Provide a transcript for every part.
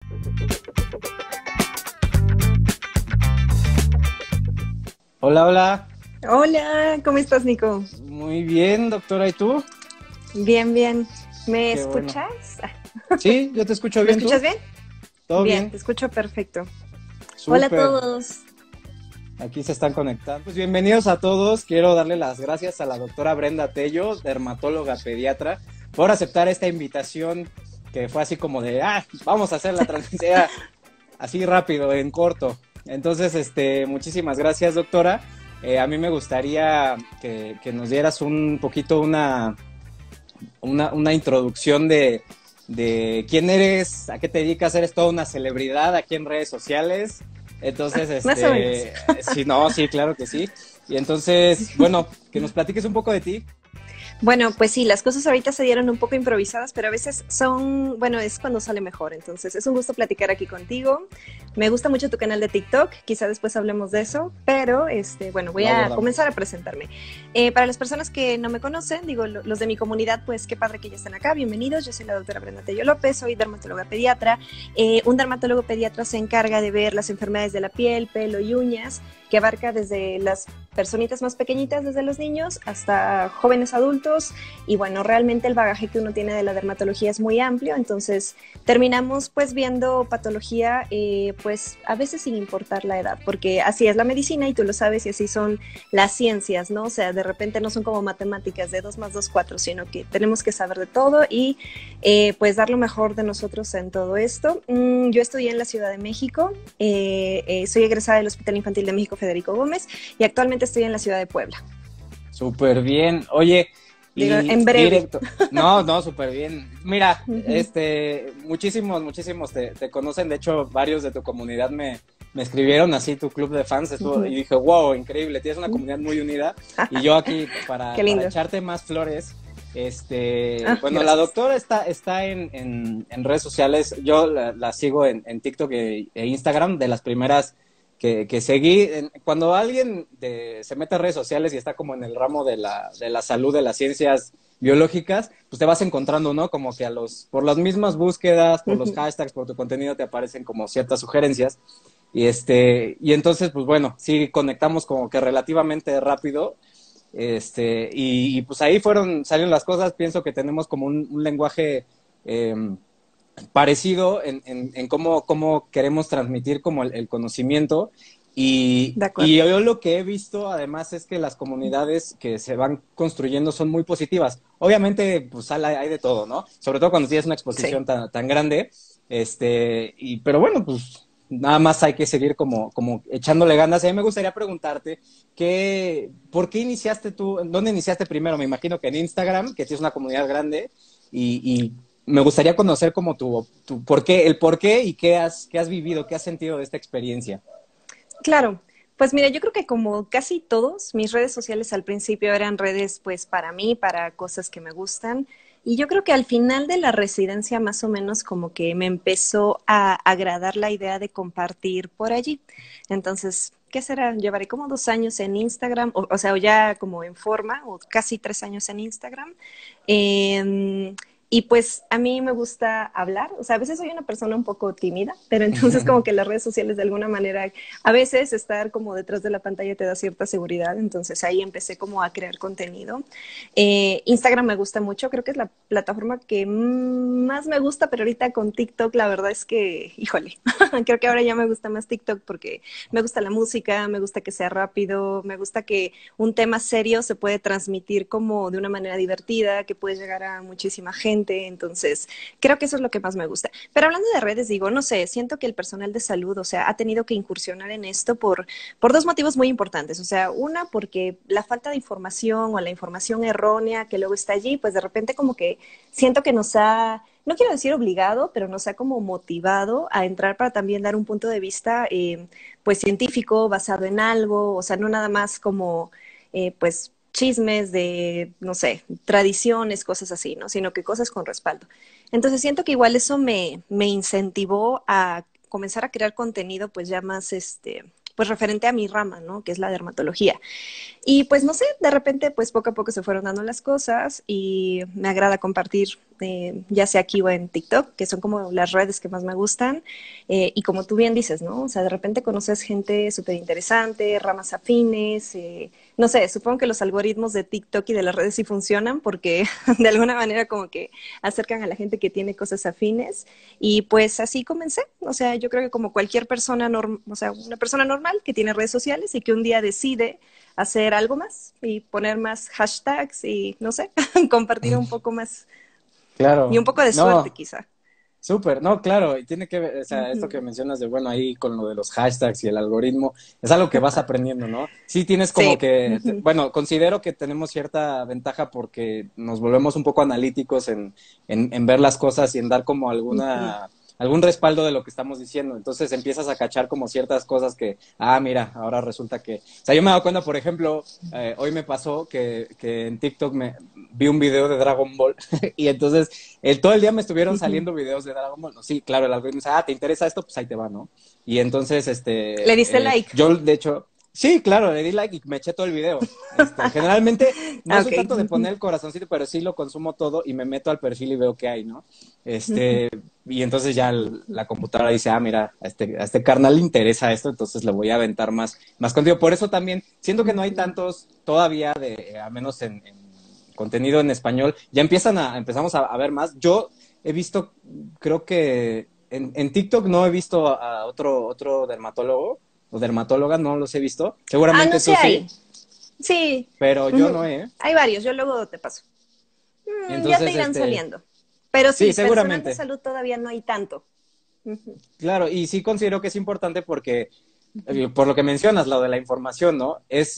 Hola, hola. Hola, ¿cómo estás, Nico? Muy bien, doctora. ¿Y tú? Bien, bien. ¿Me Qué bueno. escuchas? Sí, yo te escucho ¿Me bien, escuchas ¿tú? bien? ¿Todo Bien, bien? te escucho perfecto. Hola a Súper. todos. Aquí se están conectando. Pues bienvenidos a todos. Quiero darle las gracias a la doctora Brenda Tello, dermatóloga pediatra, por aceptar esta invitación que fue así como de, vamos a hacer la transmisión así rápido, en corto. Entonces, muchísimas gracias, doctora. A mí me gustaría que nos dieras un poquito una introducción de quién eres, a qué te dedicas, eres toda una celebridad aquí en redes sociales. Entonces, Más o menos. sí, no, sí, claro que sí. Y entonces, bueno, que nos platiques un poco de ti. Bueno, pues sí, las cosas ahorita se dieron un poco improvisadas, pero a veces son, bueno, es cuando sale mejor. Entonces, es un gusto platicar aquí contigo. Me gusta mucho tu canal de TikTok, quizá después hablemos de eso, pero bueno, voy Lo a abordamos. comenzar a presentarme. Para las personas que no me conocen, digo, los de mi comunidad, pues qué padre que ya están acá, bienvenidos. Yo soy la doctora Brenda Tello López, soy dermatóloga pediatra. Un dermatólogo pediatra se encarga de ver las enfermedades de la piel, pelo y uñas, que abarca desde las personitas más pequeñitas, desde los niños hasta jóvenes adultos. Y bueno, realmente el bagaje que uno tiene de la dermatología es muy amplio, entonces terminamos pues viendo patología pues a veces sin importar la edad, porque así es la medicina y tú lo sabes y así son las ciencias, ¿no? O sea, de repente no son como matemáticas de 2 más 2, 4, sino que tenemos que saber de todo y pues dar lo mejor de nosotros en todo esto. Yo estudié en la Ciudad de México, soy egresada del Hospital Infantil de México Federico Gómez y actualmente estoy en la ciudad de Puebla. Súper bien. Oye, Digo, y en breve. directo. No, no, súper bien. Mira, Uh -huh. muchísimos te conocen. De hecho, varios de tu comunidad me escribieron así, tu club de fans, Uh estuvo, -huh. y dije, wow, increíble, tienes una comunidad muy unida. Y yo aquí, Qué para lindo. echarte más flores, bueno, la Gracias. doctora está en redes sociales. Yo la sigo en TikTok e Instagram, de las primeras que seguí. Cuando alguien se mete a redes sociales y está como en el ramo de la salud, de las ciencias biológicas, pues te vas encontrando, ¿no? Como que por las mismas búsquedas, por los hashtags, por tu contenido, te aparecen como ciertas sugerencias. Y entonces, pues bueno, sí conectamos como que relativamente rápido. Pues ahí salieron las cosas. Pienso que tenemos como un lenguaje eh, parecido en cómo queremos transmitir como el conocimiento. Y, De y acuerdo. yo lo que he visto además es que las comunidades que se van construyendo son muy positivas. Obviamente, pues hay de todo, ¿no? Sobre todo cuando tienes una Sí. exposición tan grande. Pero bueno, pues nada más hay que seguir como echándole ganas. Y a mí me gustaría preguntarte, ¿por qué iniciaste tú? ¿Dónde iniciaste primero? Me imagino que en Instagram, que tienes una comunidad grande, y me gustaría conocer como el por qué y qué has vivido, qué has sentido de esta experiencia. Claro. Pues mira, yo creo que como casi todos, mis redes sociales al principio eran redes pues para mí, para cosas que me gustan. Y yo creo que al final de la residencia más o menos como que me empezó a agradar la idea de compartir por allí. Entonces, ¿qué será? Llevaré como 2 años en Instagram, o sea, o ya como en forma, o casi 3 años en Instagram. Eh, y pues a mí me gusta hablar, o sea, a veces soy una persona un poco tímida, pero entonces como que las redes sociales de alguna manera, a veces estar como detrás de la pantalla te da cierta seguridad, entonces ahí empecé como a crear contenido. Instagram me gusta mucho, creo que es la plataforma que más me gusta, pero ahorita con TikTok la verdad es que, híjole, creo que ahora ya me gusta más TikTok porque me gusta la música, me gusta que sea rápido, me gusta que un tema serio se puede transmitir como de una manera divertida, que puede llegar a muchísima gente, entonces creo que eso es lo que más me gusta. Pero hablando de redes, digo, no sé, siento que el personal de salud, o sea, ha tenido que incursionar en esto por 2 motivos muy importantes, o sea, una porque la falta de información o la información errónea que luego está allí, pues de repente como que siento que nos ha, no quiero decir obligado, pero nos ha como motivado a entrar para también dar un punto de vista pues científico, basado en algo, o sea, no nada más como pues chismes de, no sé, tradiciones, cosas así, ¿no? Sino que cosas con respaldo. Entonces siento que igual eso me incentivó a comenzar a crear contenido pues ya más pues referente a mi rama, ¿no? Que es la dermatología. Y pues no sé, de repente pues poco a poco se fueron dando las cosas y me agrada compartir ya sea aquí o en TikTok, que son como las redes que más me gustan. Y como tú bien dices, ¿no? O sea, de repente conoces gente súper interesante, ramas afines, no sé, supongo que los algoritmos de TikTok y de las redes sí funcionan porque de alguna manera como que acercan a la gente que tiene cosas afines. Y pues así comencé. O sea, yo creo que como cualquier persona, o sea, una persona normal que tiene redes sociales y que un día decide hacer algo más y poner más hashtags y no sé, compartir un poco más y un Claro, poco de suerte no, quizá. súper, no, claro, y tiene que ver, o sea, esto que Ujú. mencionas de, bueno, ahí con lo de los hashtags y el algoritmo, es algo que vas aprendiendo, ¿no? Sí tienes como Sí. que, Ujú. bueno, considero que tenemos cierta ventaja porque nos volvemos un poco analíticos en ver las cosas y en dar como Ujú. algún respaldo de lo que estamos diciendo. Entonces empiezas a cachar como ciertas cosas que, mira, ahora resulta que, o sea, yo me he dado cuenta, por ejemplo, hoy me pasó que en TikTok vi un video de Dragon Ball y entonces todo el día me estuvieron Ujú. saliendo videos de Dragon Ball. No, sí, claro, el algoritmo dice, ¿te interesa esto? Pues ahí te va, ¿no? Y entonces, Le diste like. yo, de hecho, sí, claro, le di like y me eché todo el video. Generalmente no Ah, soy ok. tanto de Ujú. poner el corazoncito, pero sí lo consumo todo y me meto al perfil y veo qué hay, ¿no? Ujú. Y entonces ya la computadora dice, mira, a este carnal le interesa esto, entonces le voy a aventar más contigo. Por eso también, siento que no hay Ujú. tantos todavía, a menos en contenido en español, ya empezamos a ver más. Yo he visto, creo que en TikTok no he visto a otro dermatólogo o dermatóloga, no los he visto. Ah, no Seguramente sé, tú sí, hay. Sí. pero yo Ujú. no, ¿eh? Hay varios, yo luego te paso. Ya te Entonces, irán saliendo. Pero sí, sí, personal de seguramente. salud todavía no hay tanto. Ujú. Claro, y sí considero que es importante porque, Ujú. por lo que mencionas, lo de la información, ¿no?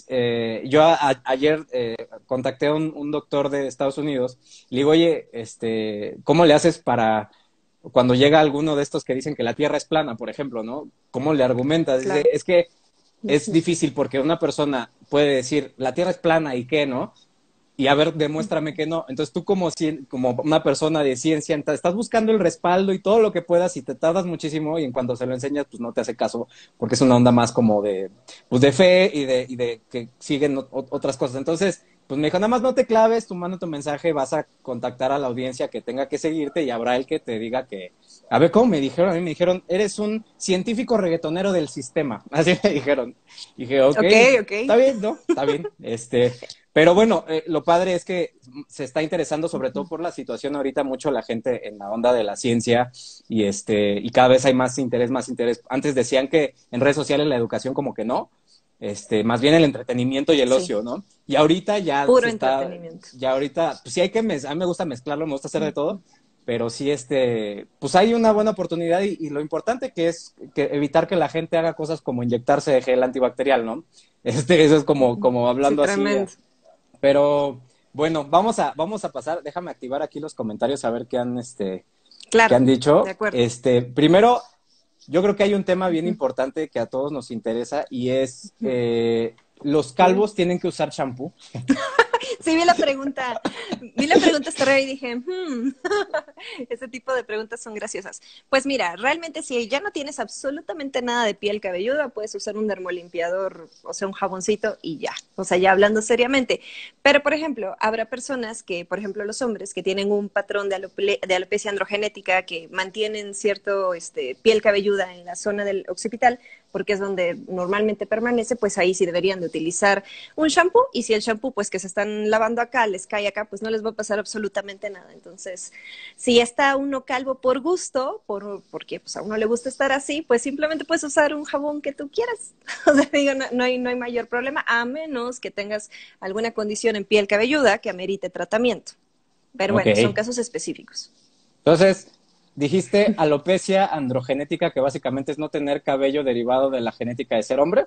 Ayer contacté a un doctor de Estados Unidos, le digo, oye, ¿cómo le haces para cuando llega alguno de estos que dicen que la Tierra es plana, por ejemplo, ¿no? ¿Cómo le argumentas? Dice, Claro. es que es Ujú. difícil porque una persona puede decir, la Tierra es plana y qué, ¿no? Y a ver, demuéstrame que no. Entonces tú como una persona de ciencia, estás buscando el respaldo y todo lo que puedas y te tardas muchísimo y en cuanto se lo enseñas, pues no te hace caso porque es una onda más como pues de fe y de que siguen otras cosas. Entonces, pues me dijo, nada más no te claves, tú manda tu mensaje, vas a contactar a la audiencia que tenga que seguirte y habrá el que te diga que, a ver, ¿cómo me dijeron? A mí me dijeron, eres un científico reggaetonero del sistema. Así me dijeron. Y dije, ok, Ok, ok. está bien, ¿no? Está bien. Pero bueno, lo padre es que se está interesando sobre todo por la situación ahorita mucho la gente en la onda de la ciencia y cada vez hay más interés, más interés. Antes decían que en redes sociales la educación como que no, más bien el entretenimiento y el Sí, ocio, ¿no? Y ahorita puro entretenimiento. ya ahorita, pues sí hay a mí me gusta mezclarlo, me gusta hacer de todo, pero sí pues hay una buena oportunidad y lo importante que es que evitar que la gente haga cosas como inyectarse de gel antibacterial, ¿no? Eso es como Sí, hablando así. tremendo. Pero bueno, vamos a pasar, déjame activar aquí los comentarios a ver qué Claro, han de dicho. acuerdo. Primero, yo creo que hay un tema bien Ujú. importante que a todos nos interesa y es Ujú. los A ver. calvos tienen que usar champú. Sí, vi la pregunta estar y dije, ese tipo de preguntas son graciosas. Pues mira, realmente si ya no tienes absolutamente nada de piel cabelluda, puedes usar un dermolimpiador, o sea, un jaboncito y ya, o sea, ya hablando seriamente. Pero, por ejemplo, habrá personas que, por ejemplo, los hombres que tienen un patrón de alopecia androgenética que mantienen cierto piel cabelluda en la zona del occipital, porque es donde normalmente permanece, pues ahí sí deberían de utilizar un shampoo y si el shampoo pues que se están lavando acá les cae acá, pues no les va a pasar absolutamente nada. Entonces, si está uno calvo por gusto, porque pues a uno le gusta estar así, pues simplemente puedes usar un jabón que tú quieras. O sea, digo, no hay mayor problema, a menos que tengas alguna condición en piel cabelluda que amerite tratamiento. Pero Ok. bueno, son casos específicos. Entonces, dijiste alopecia androgenética, que básicamente es no tener cabello derivado de la genética de ser hombre.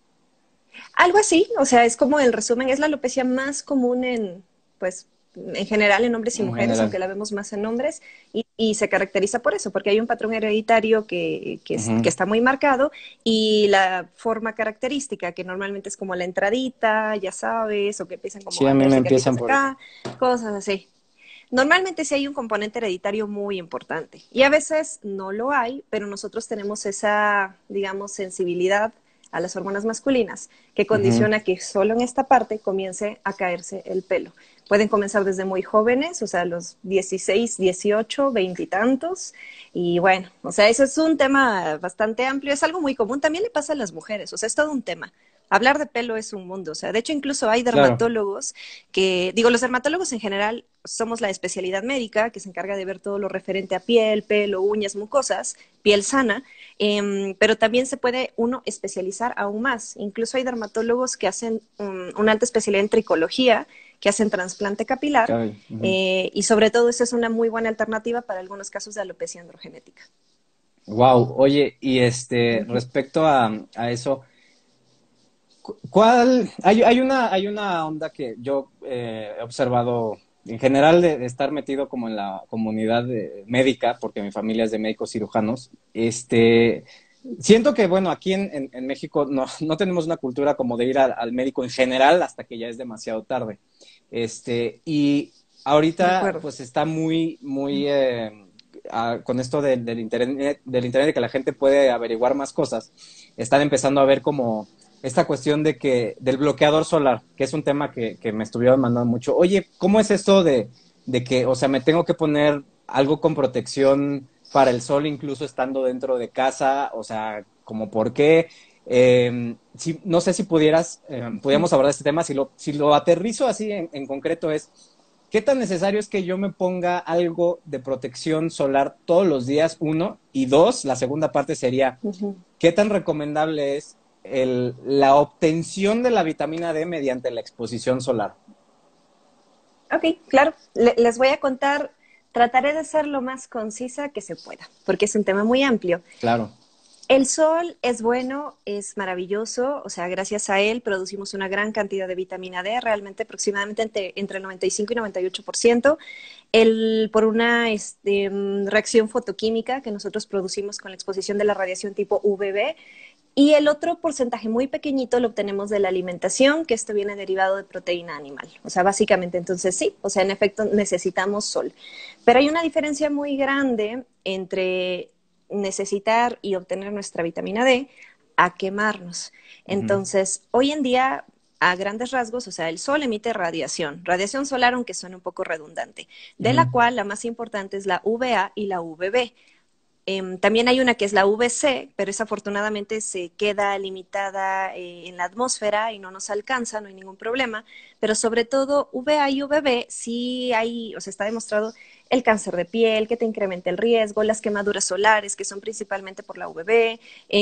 Algo así, o sea, es como el resumen, es la alopecia más común pues, en general en hombres y En mujeres, general. aunque la vemos más en hombres, y se caracteriza por eso, porque hay un patrón hereditario que Ujú. está muy marcado y la forma característica, que normalmente es como la entradita, ya sabes, o que empiezan como Sí, a a mí me caerse empiezan capitas por ahí. acá, cosas así. Normalmente sí hay un componente hereditario muy importante y a veces no lo hay, pero nosotros tenemos esa, digamos, sensibilidad a las hormonas masculinas, que Ujú. condiciona que solo en esta parte comience a caerse el pelo. Pueden comenzar desde muy jóvenes, o sea, los 16, 18, 20 y tantos. Y bueno, o sea, eso es un tema bastante amplio, es algo muy común. También le pasa a las mujeres, o sea, es todo un tema. Hablar de pelo es un mundo, o sea, de hecho incluso hay Claro. dermatólogos que, digo, los dermatólogos en general somos la especialidad médica que se encarga de ver todo lo referente a piel, pelo, uñas, mucosas, piel sana, pero también se puede uno especializar aún más. Incluso hay dermatólogos que hacen una alta especialidad en tricología, que hacen trasplante capilar, Cabello. Ujú. y sobre todo esa es una muy buena alternativa para algunos casos de alopecia androgenética. Wow, oye, y Ujú. respecto a eso, hay una onda que yo he observado en general de estar metido como en la comunidad médica, porque mi familia es de médicos cirujanos. Siento que, bueno, aquí en México no tenemos una cultura como de ir al médico en general hasta que ya es demasiado tarde. Y De ahorita, acuerdo. pues está muy con esto del internet, de que la gente puede averiguar más cosas, están empezando a ver como esta cuestión del bloqueador solar, que es un tema que me estuvieron mandando mucho. Oye, ¿cómo es esto de que, o sea, me tengo que poner algo con protección para el sol incluso estando dentro de casa? O sea, como por qué. No sé si pudiéramos abordar este tema, si lo aterrizo así en concreto es, ¿qué tan necesario es que yo me ponga algo de protección solar todos los días? Uno, y dos, la segunda parte sería, Ujú. ¿qué tan recomendable es la obtención de la vitamina D mediante la exposición solar? Ok, claro. Les voy a contar, trataré de ser lo más concisa que se pueda, porque es un tema muy amplio. Claro. El sol es bueno, es maravilloso, o sea, gracias a él producimos una gran cantidad de vitamina D, realmente aproximadamente entre el 95 y 98%, por una reacción fotoquímica que nosotros producimos con la exposición de la radiación tipo UVB, y el otro porcentaje muy pequeñito lo obtenemos de la alimentación, que esto viene derivado de proteína animal. O sea, básicamente, entonces sí, o sea, en efecto necesitamos sol. Pero hay una diferencia muy grande entre necesitar y obtener nuestra vitamina D a quemarnos. Ujú, Entonces, hoy en día, a grandes rasgos, o sea, el sol emite radiación solar, aunque suene un poco redundante, de ujú, la cual la más importante es la UVA y la UVB. También hay una que es la VC, pero esa afortunadamente se queda limitada en la atmósfera y no nos alcanza, no hay ningún problema. Pero sobre todo VA y VB sí hay, o sea, está demostrado el cáncer de piel, que te incrementa el riesgo, las quemaduras solares, que son principalmente por la UVB,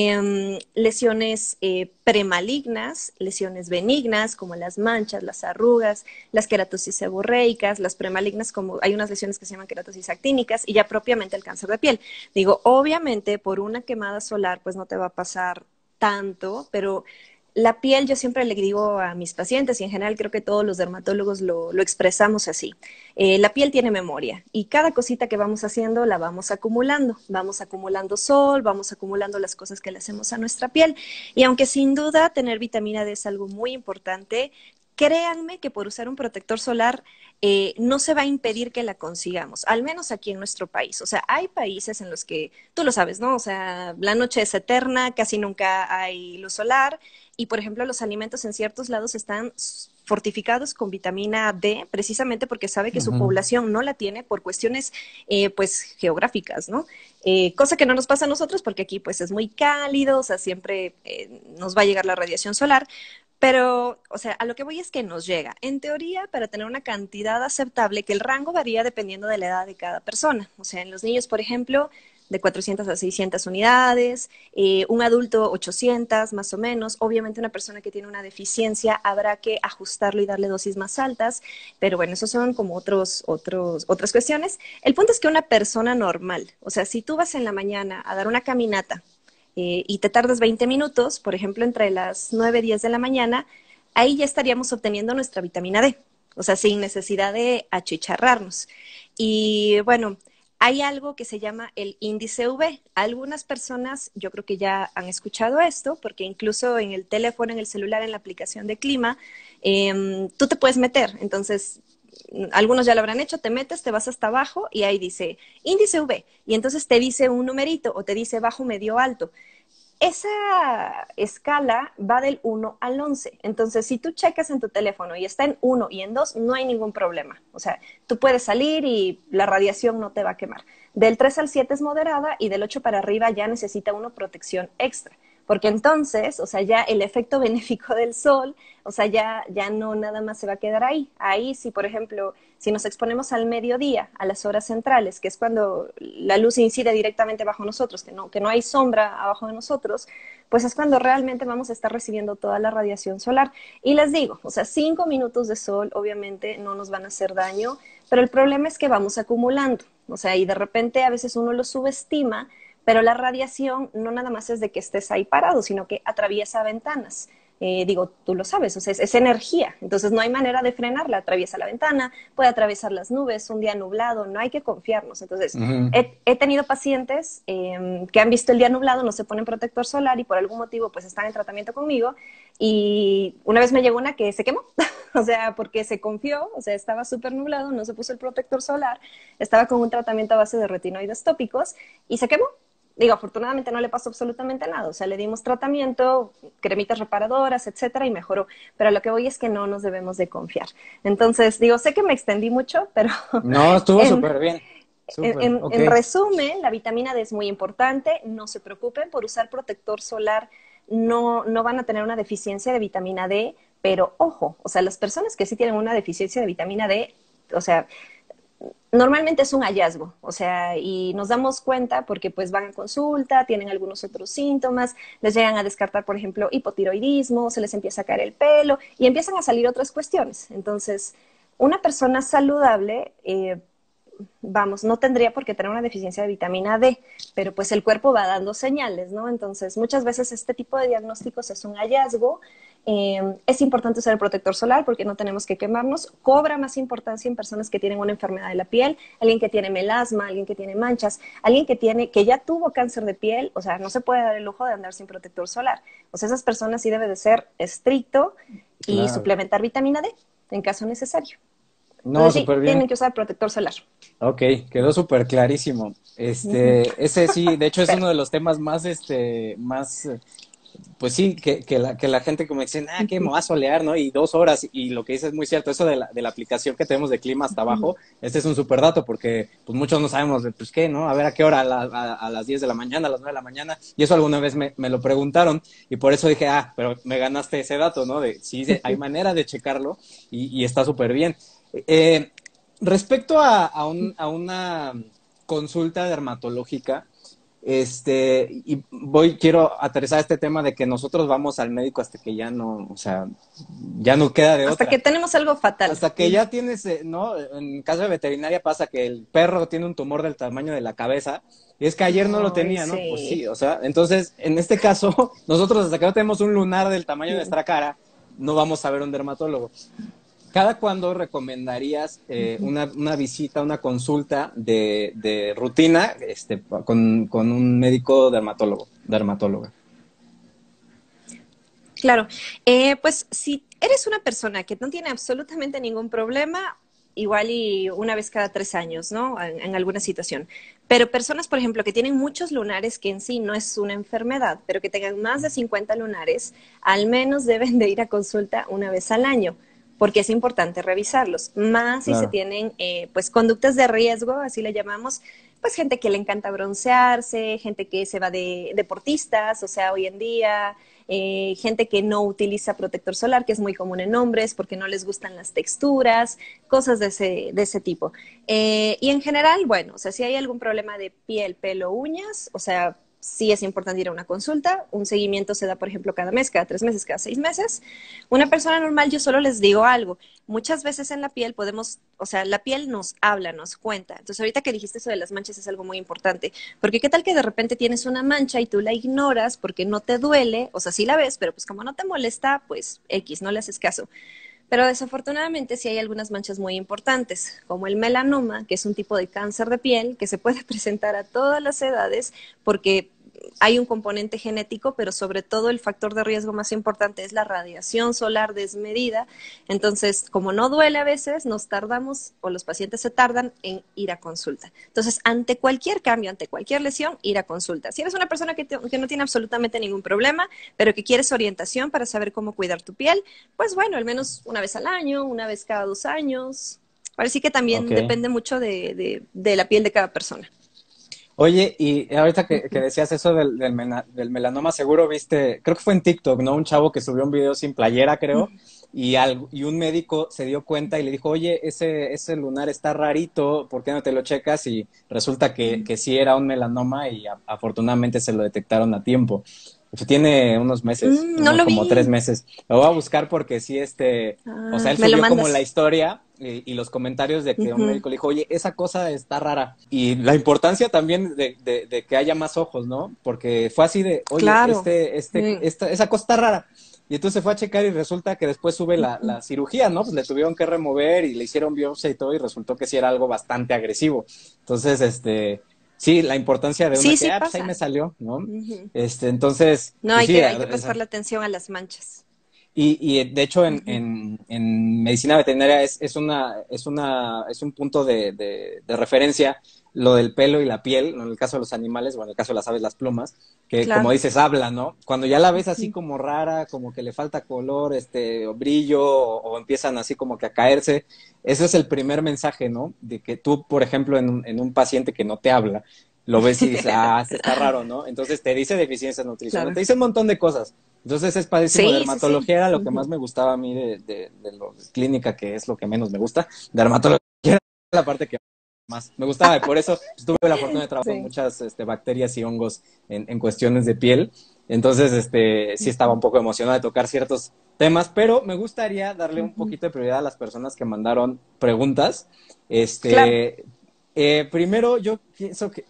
lesiones premalignas, lesiones benignas, como las manchas, las arrugas, las queratosis seborreicas, las premalignas, como hay unas lesiones que se llaman queratosis actínicas, y ya propiamente el cáncer de piel. Digo, obviamente por una quemada solar pues no te va a pasar tanto, pero la piel yo siempre le digo a mis pacientes y en general creo que todos los dermatólogos lo expresamos así. La piel tiene memoria y cada cosita que vamos haciendo la vamos acumulando sol, vamos acumulando las cosas que le hacemos a nuestra piel y aunque sin duda tener vitamina D es algo muy importante, créanme que por usar un protector solar no se va a impedir que la consigamos, al menos aquí en nuestro país. O sea, hay países en los que, tú lo sabes, ¿no? O sea, la noche es eterna, casi nunca hay luz solar y, por ejemplo, los alimentos en ciertos lados están fortificados con vitamina D, precisamente porque sabe que su ujú. población no la tiene por cuestiones, pues, geográficas, ¿no? Cosa que no nos pasa a nosotros porque aquí, pues, es muy cálido, o sea, siempre nos va a llegar la radiación solar, pero, o sea, a lo que voy es que nos llega, en teoría, para tener una cantidad aceptable, que el rango varía dependiendo de la edad de cada persona. O sea, en los niños, por ejemplo, de 400 a 600 unidades, un adulto 800 más o menos. Obviamente una persona que tiene una deficiencia habrá que ajustarlo y darle dosis más altas, pero bueno, esos son como otras cuestiones. El punto es que una persona normal, o sea, si tú vas en la mañana a dar una caminata y te tardas 20 minutos, por ejemplo, entre las 9 y 10 de la mañana, ahí ya estaríamos obteniendo nuestra vitamina D, o sea, sin necesidad de achicharrarnos. Y bueno, hay algo que se llama el índice UV. Algunas personas, yo creo que ya han escuchado esto, porque incluso en el teléfono, en el celular, en la aplicación de clima, tú te puedes meter. Entonces, algunos ya lo habrán hecho, te metes, te vas hasta abajo y ahí dice índice UV. Y entonces te dice un numerito o te dice bajo, medio, alto. esa escala va del 1 al 11. Entonces, si tú checas en tu teléfono y está en 1 y en 2, no hay ningún problema. O sea, tú puedes salir y la radiación no te va a quemar. Del 3 al 7 es moderada y del 8 para arriba ya necesita uno protección extra. Porque entonces, o sea, ya el efecto benéfico del sol, o sea, ya no nada más se va a quedar ahí. Ahí, si por ejemplo, si nos exponemos al mediodía, a las horas centrales, que es cuando la luz incide directamente bajo nosotros, que no hay sombra abajo de nosotros, pues es cuando realmente vamos a estar recibiendo toda la radiación solar. Y les digo, o sea, 5 minutos de sol obviamente no nos van a hacer daño, pero el problema es que vamos acumulando, o sea, y de repente a veces uno lo subestima, pero la radiación no nada más es de que estés ahí parado, sino que atraviesa ventanas. Digo, tú lo sabes, o sea, es energía, entonces no hay manera de frenarla, atraviesa la ventana, puede atravesar las nubes, un día nublado, no hay que confiarnos. Entonces, Ujú. he tenido pacientes que han visto el día nublado, no se ponen protector solar y por algún motivo pues están en tratamiento conmigo y una vez me llegó una que se quemó, o sea, porque se confió, o sea, estaba súper nublado, no se puso el protector solar, estaba con un tratamiento a base de retinoides tópicos y se quemó. Digo, afortunadamente no le pasó absolutamente nada, o sea, le dimos tratamiento, cremitas reparadoras, etcétera, y mejoró. Pero lo que voy es que no nos debemos de confiar. Entonces, digo, sé que me extendí mucho, pero No, estuvo en, súper bien. Súper, ok. en resumen, la vitamina D es muy importante, no se preocupen por usar protector solar, no van a tener una deficiencia de vitamina D, pero ojo, o sea, las personas que sí tienen una deficiencia de vitamina D, o sea, normalmente es un hallazgo, o sea, y nos damos cuenta porque pues van a consulta, tienen algunos otros síntomas, les llegan a descartar, por ejemplo, hipotiroidismo, se les empieza a caer el pelo y empiezan a salir otras cuestiones. Entonces, una persona saludable, vamos, no tendría por qué tener una deficiencia de vitamina D, pero pues el cuerpo va dando señales, ¿no? Entonces, muchas veces este tipo de diagnósticos es un hallazgo. Es importante usar el protector solar porque no tenemos que quemarnos. Cobra más importancia en personas que tienen una enfermedad de la piel, alguien que tiene melasma, alguien que tiene manchas, alguien que ya tuvo cáncer de piel, o sea, no se puede dar el lujo de andar sin protector solar. O sea, esas personas sí debe de ser estricto y Claro. suplementar vitamina D en caso necesario. No, Entonces sí, súper bien. tienen que usar protector solar. Ok, quedó súper clarísimo. Ese sí, de hecho es uno de los temas más, más, pues sí, que la gente como dice, ah, que me va a solear, ¿no? Y 2 horas, y lo que dices es muy cierto, eso de la aplicación que tenemos de clima hasta abajo, este es un súper dato, porque pues muchos no sabemos, pues qué, ¿no? A ver a qué hora, a las 10 de la mañana, a las 9 de la mañana, y eso alguna vez me lo preguntaron, y por eso dije, ah, pero me ganaste ese dato, ¿no? De sí, hay manera de checarlo, y está súper bien. Eh, Respecto a una consulta dermatológica, quiero aterrizar este tema de que nosotros vamos al médico hasta que ya no, o sea, ya no queda de Hasta que otra. tenemos algo fatal. Hasta que ya tienes, ¿no? En caso de veterinaria pasa que el perro tiene un tumor del tamaño de la cabeza y es que ayer no lo Ay, tenía, ¿no? Pues sí. sí, o sea, entonces, en este caso, nosotros hasta que no tenemos un lunar del tamaño de nuestra cara, no vamos a ver un dermatólogo. ¿Cada cuándo recomendarías una visita, una consulta de rutina con un médico dermatólogo, dermatóloga? Claro, pues si eres una persona que no tiene absolutamente ningún problema, igual y una vez cada 3 años, ¿no? En alguna situación. Pero personas, por ejemplo, que tienen muchos lunares, que en sí no es una enfermedad, pero que tengan más de 50 lunares, al menos deben de ir a consulta una vez al año, porque es importante revisarlos. Más si se Claro. tienen, pues, conductas de riesgo, así le llamamos, pues gente que le encanta broncearse, gente que se va de deportistas, o sea, hoy en día gente que no utiliza protector solar, que es muy común en hombres porque no les gustan las texturas, cosas de ese tipo. Y en general, bueno, o sea, si hay algún problema de piel, pelo, uñas, o sea, sí es importante ir a una consulta. Un seguimiento se da, por ejemplo, cada mes, cada 3 meses, cada 6 meses. Una persona normal, yo solo les digo algo. Muchas veces en la piel podemos, o sea, la piel nos habla, nos cuenta. Entonces, ahorita que dijiste eso de las manchas es algo muy importante. Porque qué tal que de repente tienes una mancha y tú la ignoras porque no te duele, o sea, sí la ves, pero pues como no te molesta, pues X, no le haces caso. Pero desafortunadamente sí hay algunas manchas muy importantes, como el melanoma, que es un tipo de cáncer de piel que se puede presentar a todas las edades porque hay un componente genético, pero sobre todo el factor de riesgo más importante es la radiación solar desmedida. Entonces, como no duele a veces, nos tardamos o los pacientes se tardan en ir a consulta. Entonces, ante cualquier cambio, ante cualquier lesión, ir a consulta. Si eres una persona que no tiene absolutamente ningún problema, pero que quieres orientación para saber cómo cuidar tu piel, pues bueno, al menos una vez al año, una vez cada 2 años. Ahora sí que también Ok. depende mucho de la piel de cada persona. Oye, y ahorita que decías eso del melanoma, seguro viste, creo que fue en TikTok, ¿no? Un chavo que subió un video sin playera, creo, y un médico se dio cuenta y le dijo, oye, ese lunar está rarito, ¿por qué no te lo checas? Y resulta que sí era un melanoma y afortunadamente se lo detectaron a tiempo. Tiene unos meses, No lo como 3 vi. meses. Lo voy a buscar porque sí, o sea, él Me lo subió como la mandas. historia y los comentarios de que un Ujú. médico le dijo, oye, esa cosa está rara. Y la importancia también de que haya más ojos, ¿no? Porque fue así de, oye, Claro. Mm. esa cosa está rara. Y entonces fue a checar y resulta que después sube la cirugía, ¿no? Pues le tuvieron que remover y le hicieron biopsia y todo y resultó que sí era algo bastante agresivo. Entonces, sí, la importancia de una Sí, que, sí pues ahí me pasa. salió, ¿no? Ujú. Entonces, No, pues sí, hay que prestar la atención a las manchas. y de hecho Ujú. en medicina veterinaria es un punto de referencia lo del pelo y la piel, ¿no? En el caso de los animales, bueno, en el caso de las aves, las plumas, que como Claro. dices, habla, ¿no? Cuando ya la ves así Ujú. como rara, como que le falta color, o brillo, o empiezan así como que a caerse, ese es el primer mensaje, ¿no? De que tú, por ejemplo, en un paciente que no te habla, lo ves y dices, ah, este está raro, ¿no? Entonces te dice deficiencia nutricional, Claro. te dice un montón de cosas. Entonces es padrísimo. Sí, sí, sí. Dermatología era lo que más Ujú. me gustaba a mí de clínica, que es lo que menos me gusta. Dermatología era la parte que más me gustaba y por eso pues, tuve la fortuna de trabajar con Sí. muchas bacterias y hongos en cuestiones de piel. Entonces, sí estaba un poco emocionado de tocar ciertos temas, pero me gustaría darle un Ujú. poquito de prioridad a las personas que mandaron preguntas. Claro. Primero, yo pienso que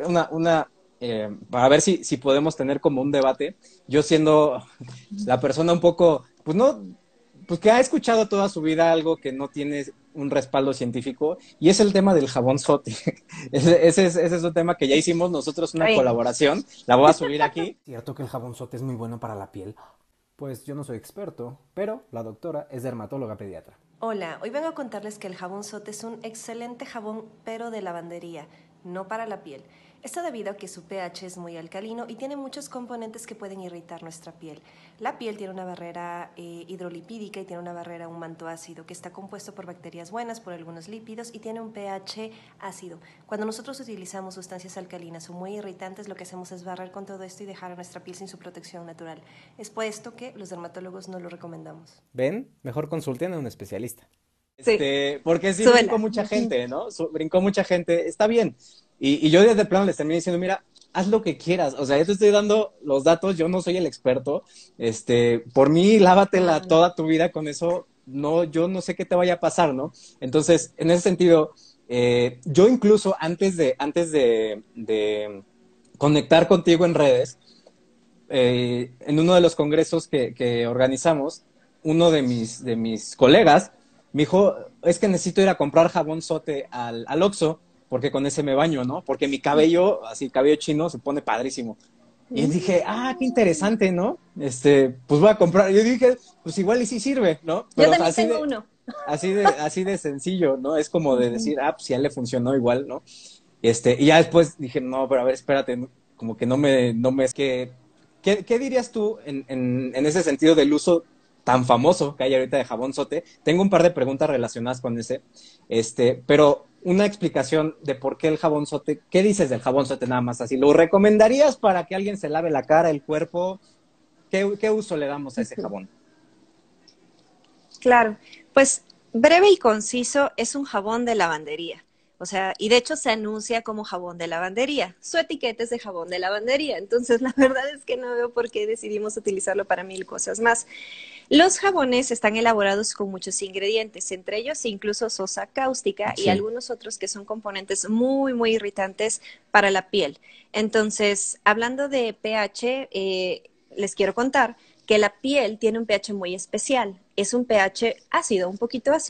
para ver si podemos tener como un debate, yo siendo la persona un poco, pues no, pues que ha escuchado toda su vida algo que no tiene un respaldo científico, y es el tema del jabón sote. Ese es un tema que ya hicimos nosotros una Ay, no. colaboración, la voy a subir aquí. ¿Cierto que el jabón sote es muy bueno para la piel? Pues yo no soy experto, pero la doctora es dermatóloga pediatra. Hola, hoy vengo a contarles que el jabón Sote es un excelente jabón, pero de lavandería, no para la piel. Esto debido a que su pH es muy alcalino y tiene muchos componentes que pueden irritar nuestra piel. La piel tiene una barrera hidrolipídica y tiene una barrera, un manto ácido, que está compuesto por bacterias buenas, por algunos lípidos y tiene un pH ácido. Cuando nosotros utilizamos sustancias alcalinas o muy irritantes, lo que hacemos es barrer con todo esto y dejar a nuestra piel sin su protección natural. Es por esto que los dermatólogos no lo recomendamos. ¿Ven? Mejor consulten a un especialista. Sí. Porque sí brincó Súbela. mucha Ujú. gente, ¿no? Brincó mucha gente, está bien. Y yo desde plano les terminé diciendo, mira, haz lo que quieras. O sea, yo te estoy dando los datos, yo no soy el experto. Por mí, lávatela Claro. toda tu vida con eso. No, yo no sé qué te vaya a pasar, ¿no? Entonces, en ese sentido, yo incluso antes de conectar contigo en redes, en uno de los congresos que organizamos, uno de mis colegas me dijo, es que necesito ir a comprar jabón sote al Oxxo, porque con ese me baño, ¿no? Porque mi cabello, así cabello chino, se pone padrísimo. Y dije, ah, qué Mm. interesante, ¿no? Pues voy a comprar. Yo dije, pues igual y sí sirve, ¿no? Yo Pero también tengo uno. así de sencillo, ¿no? Es como de Ujú. decir, ah, pues ya le funcionó igual, ¿no? Y ya después dije, no, pero a ver, espérate, ¿no? Como que es que, ¿qué dirías tú en ese sentido del uso tan famoso que hay ahorita de jabón sote? Tengo un par de preguntas relacionadas con ese, pero una explicación de por qué el jabón sote, ¿qué dices del jabón sote nada más así? ¿Lo recomendarías para que alguien se lave la cara, el cuerpo? ¿Qué uso le damos a ese Ujú. jabón? Claro, pues breve y conciso es un jabón de lavandería. O sea, y de hecho se anuncia como jabón de lavandería. Su etiqueta es de jabón de lavandería. Entonces, la verdad es que no veo por qué decidimos utilizarlo para mil cosas más. Los jabones están elaborados con muchos ingredientes, entre ellos incluso sosa cáustica y Sí. algunos otros que son componentes muy, muy irritantes para la piel. Entonces, hablando de pH, les quiero contar que la piel tiene un pH muy especial. Es un pH ácido, un poquito ácido.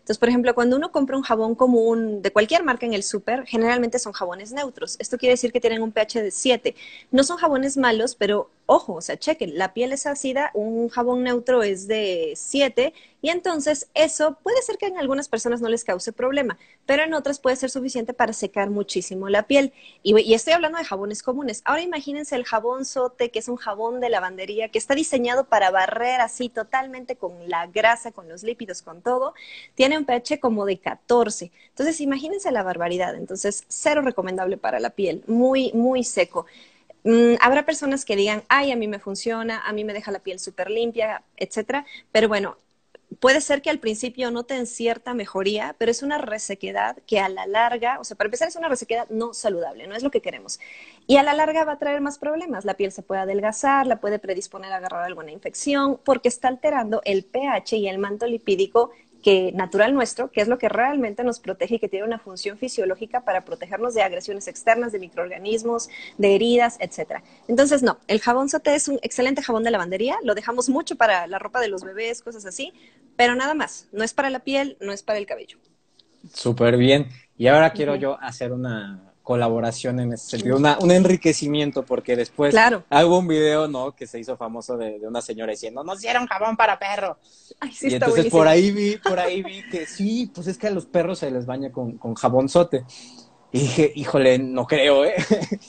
Entonces, por ejemplo, cuando uno compra un jabón común de cualquier marca en el súper, generalmente son jabones neutros. Esto quiere decir que tienen un pH de 7. No son jabones malos, pero ojo, o sea, chequen, la piel es ácida, un jabón neutro es de 7 y entonces eso puede ser que en algunas personas no les cause problema, pero en otras puede ser suficiente para secar muchísimo la piel. Y estoy hablando de jabones comunes. Ahora imagínense el jabón Sote, que es un jabón de lavandería que está diseñado para barrer así totalmente con la grasa, con los lípidos, con todo. Tiene un pH como de 14. Entonces imagínense la barbaridad. Entonces, cero recomendable para la piel, muy, muy seco. Habrá personas que digan, ay, a mí me funciona, a mí me deja la piel súper limpia, etcétera, pero bueno, puede ser que al principio noten cierta mejoría, pero es una resequedad que a la larga, o sea, para empezar es una resequedad no saludable, no es lo que queremos. Y a la larga va a traer más problemas. La piel se puede adelgazar, la puede predisponer a agarrar alguna infección, porque está alterando el pH y el manto lipídico que natural nuestro, que es lo que realmente nos protege y que tiene una función fisiológica para protegernos de agresiones externas, de microorganismos, de heridas, etcétera. Entonces, no, el jabón Sote es un excelente jabón de lavandería, lo dejamos mucho para la ropa de los bebés, cosas así, pero nada más, no es para la piel, no es para el cabello. Súper bien. Y ahora quiero yo hacer una colaboración en ese sentido, un enriquecimiento, porque después Claro. hubo un video, ¿no? Que se hizo famoso de una señora diciendo, nos dieron jabón para perro. Ay, sí, Y está entonces buenísimo. por ahí vi que sí, pues es que a los perros se les baña con jabón Sote. Y dije, híjole, no creo, ¿eh?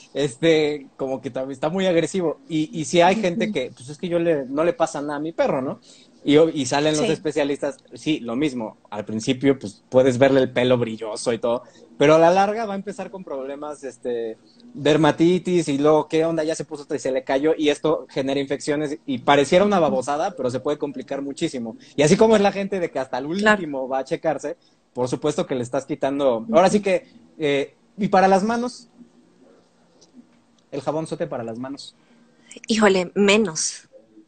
Como que también está muy agresivo. Y sí hay gente que, pues es que no le pasa nada a mi perro, ¿no? Y salen los Sí. especialistas, sí, lo mismo. Al principio, pues puedes verle el pelo brilloso y todo, pero a la larga va a empezar con problemas, dermatitis y luego, ¿qué onda? Ya se puso y se le cayó y esto genera infecciones y pareciera una babosada, pero se puede complicar muchísimo. Y así como es la gente de que hasta el Claro. último va a checarse, por supuesto que le estás quitando. Ahora sí que, y para las manos, el jabón Sote para las manos, Híjole, menos.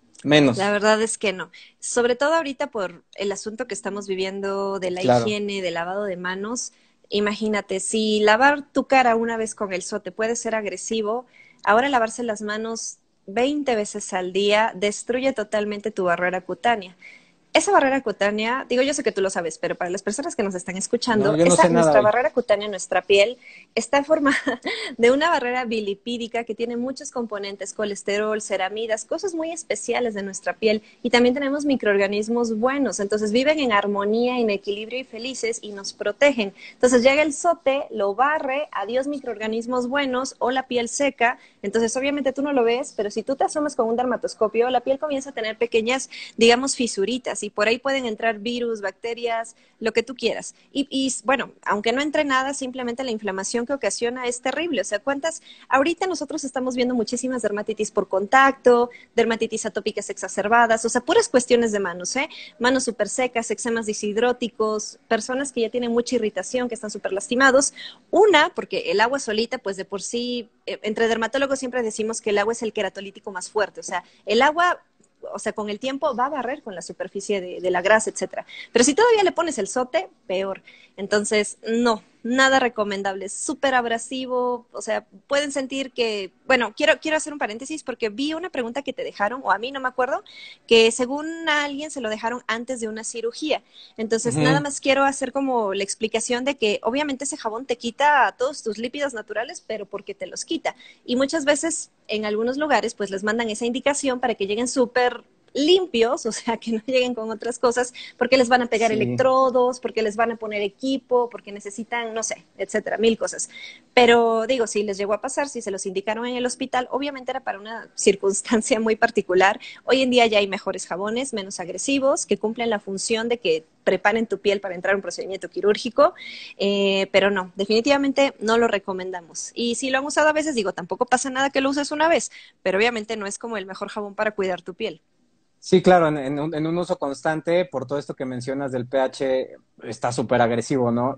La menos, verdad es que no. Sobre todo ahorita por el asunto que estamos viviendo de la claro. higiene, del lavado de manos. Imagínate, si lavar tu cara una vez con el Sote puede ser agresivo, ahora lavarse las manos 20 veces al día destruye totalmente tu barrera cutánea. Esa barrera cutánea, digo, yo sé que tú lo sabes, pero para las personas que nos están No, escuchando, yo no sé nada nuestra hoy. barrera cutánea, nuestra piel, está formada de una barrera bilipídica que tiene muchos componentes, colesterol, ceramidas, cosas muy especiales de nuestra piel. Y también tenemos microorganismos buenos, entonces viven en armonía, en equilibrio y felices y nos protegen. Entonces llega el Sote, lo barre, adiós microorganismos buenos o la piel seca. Entonces obviamente tú no lo ves, pero si tú te asomas con un dermatoscopio, la piel comienza a tener pequeñas, digamos, fisuritas y por ahí pueden entrar virus, bacterias, lo que tú quieras. Bueno, aunque no entre nada, simplemente la inflamación que ocasiona es terrible. O sea, ahorita nosotros estamos viendo muchísimas dermatitis por contacto, dermatitis atópicas exacerbadas, o sea, puras cuestiones de manos, ¿eh? Manos súper secas, eczemas disidróticos, personas que ya tienen mucha irritación, que están súper lastimados. Porque el agua solita, pues de por sí, entre dermatólogos siempre decimos que el agua es el queratolítico más fuerte. O sea, el agua, o sea, con el tiempo va a barrer con la superficie de la grasa, etcétera. Pero si todavía le pones el Sote, peor. Entonces, no, nada recomendable, súper abrasivo, o sea, pueden sentir que, bueno, quiero hacer un paréntesis porque vi una pregunta que te dejaron, o a mí no me acuerdo, que según a alguien se lo dejaron antes de una cirugía. Entonces, nada Ujú. más quiero hacer como la explicación de que obviamente ese jabón te quita todos tus lípidos naturales, pero porque te los quita. Y muchas veces en algunos lugares pues les mandan esa indicación para que lleguen súper limpios, o sea, que no lleguen con otras cosas, porque les van a pegar Sí. electrodos, porque les van a poner equipo, porque necesitan, no sé, etcétera, mil cosas. Pero digo, si les llegó a pasar, si se los indicaron en el hospital, obviamente era para una circunstancia muy particular. Hoy en día ya hay mejores jabones, menos agresivos, que cumplen la función de que preparen tu piel para entrar a un procedimiento quirúrgico, pero no, definitivamente no lo recomendamos. Y si lo han usado a veces, digo, tampoco pasa nada que lo uses una vez, pero obviamente no es como el mejor jabón para cuidar tu piel. Sí, claro, en un uso constante, por todo esto que mencionas del pH, está súper agresivo, ¿no?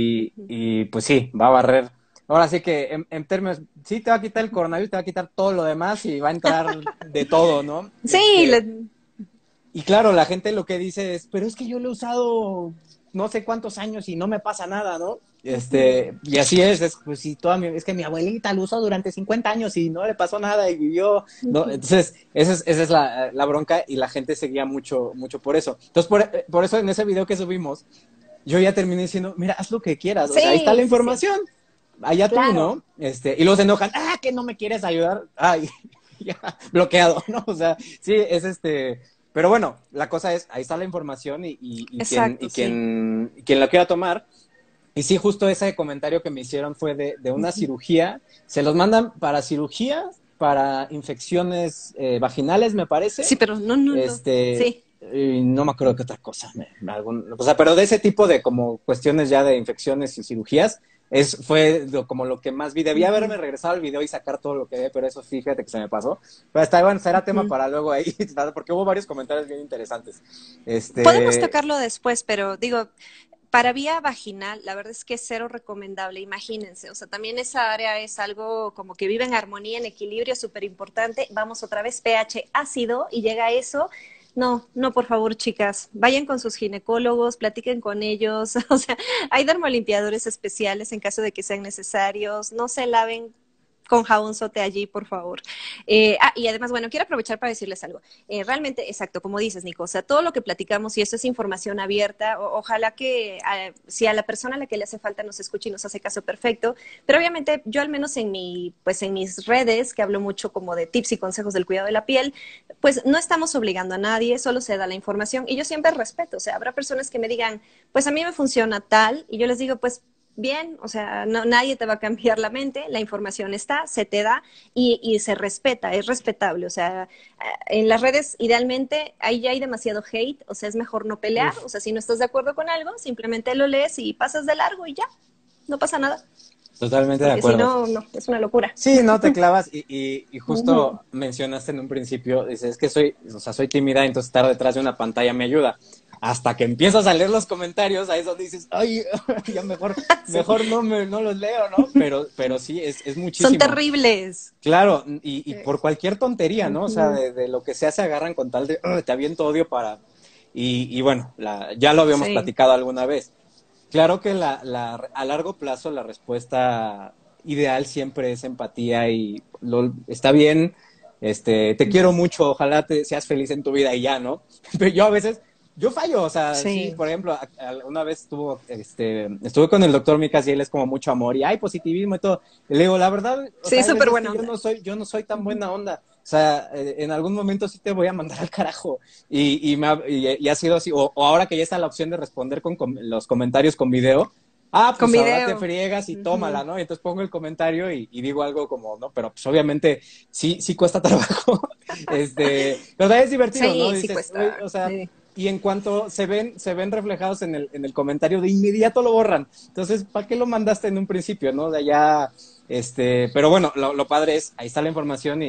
Y pues sí, va a barrer. Ahora sí que en términos, sí te va a quitar el coronavirus, te va a quitar todo lo demás y va a entrar de todo, ¿no? Sí, Y claro, la gente lo que dice es, pero es que yo lo he usado no sé cuántos años y no me pasa nada, ¿no? Y así pues sí, es que mi abuelita lo usó durante 50 años y no le pasó nada y vivió, ¿no? Entonces, esa es la bronca y la gente seguía mucho, mucho por eso. Entonces, por eso en ese video que subimos, yo ya terminé diciendo, mira, haz lo que quieras, o Sí, sea, ahí está la sí, sí, información, allá tú, claro. ¿no? Y luego se enojan, que no me quieres ayudar, ay, ya, bloqueado, ¿no? O sea, sí, pero bueno, la cosa es, ahí está la información y Exacto, sí. quien la quiera tomar. Y sí, justo ese comentario que me hicieron fue de una cirugía. Se los mandan para cirugía, para infecciones vaginales, me parece. Sí, pero no. Sí, Y no me acuerdo qué otra cosa. O sea, pero de ese tipo de como cuestiones ya de infecciones y cirugías, fue como lo que más vi. Debía haberme regresado al video y sacar todo lo que ve, pero eso fíjate que se me pasó. Pero está bueno, será tema para luego ahí, porque hubo varios comentarios bien interesantes. podemos tocarlo después, pero digo, para vía vaginal, la verdad es que es cero recomendable, imagínense. O sea, también esa área es algo como que vive en armonía, en equilibrio, súper importante. Vamos otra vez, pH ácido, y llega eso. No, no, por favor, chicas, vayan con sus ginecólogos, platiquen con ellos. O sea, hay dermolimpiadores especiales en caso de que sean necesarios. No se laven con jabón sote allí, por favor. Y además, bueno, quiero aprovechar para decirles algo. Realmente, exacto, como dices, Nico, o sea, todo lo que platicamos y eso es información abierta, ojalá que si a la persona a la que le hace falta nos escuche y nos hace caso, perfecto, pero obviamente yo al menos pues en mis redes, que hablo mucho como de tips y consejos del cuidado de la piel, pues no estamos obligando a nadie, solo se da la información y yo siempre respeto, o sea, habrá personas que me digan, pues a mí me funciona tal, y yo les digo, pues bien, o sea, no, nadie te va a cambiar la mente, la información está, se te da y se respeta, es respetable, o sea, en las redes idealmente ahí ya hay demasiado hate, o sea, es mejor no pelear, Uf, o sea, si no estás de acuerdo con algo, simplemente lo lees y pasas de largo y ya, no pasa nada, totalmente de porque si acuerdo. no, no, es una locura. Sí, no te clavas y Ujú. justo mencionaste en un principio, dices, es que soy tímida, entonces estar detrás de una pantalla me ayuda. Hasta que empiezas a leer los comentarios, ahí es donde dices, ay, ya Sí, mejor no los leo, ¿no? Pero sí, es son muchísimo. terribles. Claro, y por cualquier tontería, ¿no? O sea, Ujú. de lo que sea se agarran con tal de, "Ugh, te aviento odio para... Y bueno, ya lo habíamos Sí. platicado alguna vez. Claro que a largo plazo la respuesta ideal siempre es empatía y está bien, te quiero mucho, ojalá seas feliz en tu vida y ya, ¿no? Pero yo a veces, yo fallo, o sea, sí, Sí, por ejemplo, una vez estuve con el doctor Micas y él es como mucho amor y hay positivismo y todo. Y le digo, la verdad, o sea, sí, hay súper veces que buena onda. yo no soy tan buena onda. O sea, en algún momento sí te voy a mandar al carajo. Y ha sido así. O ahora que ya está la opción de responder con los comentarios con video, Con pues ahora te video. friegas y tómala, Ujú. ¿no? Y entonces pongo el comentario y digo algo como, ¿no? Pero pues obviamente sí cuesta trabajo. Pero también es divertido, ¿no? Sí, sí Dices, "Uy", cuesta. o sea, Sí. y en cuanto se ven reflejados en el comentario, de inmediato lo borran. Entonces, ¿para qué lo mandaste en un principio, no? De allá, pero bueno, lo padre es, ahí está la información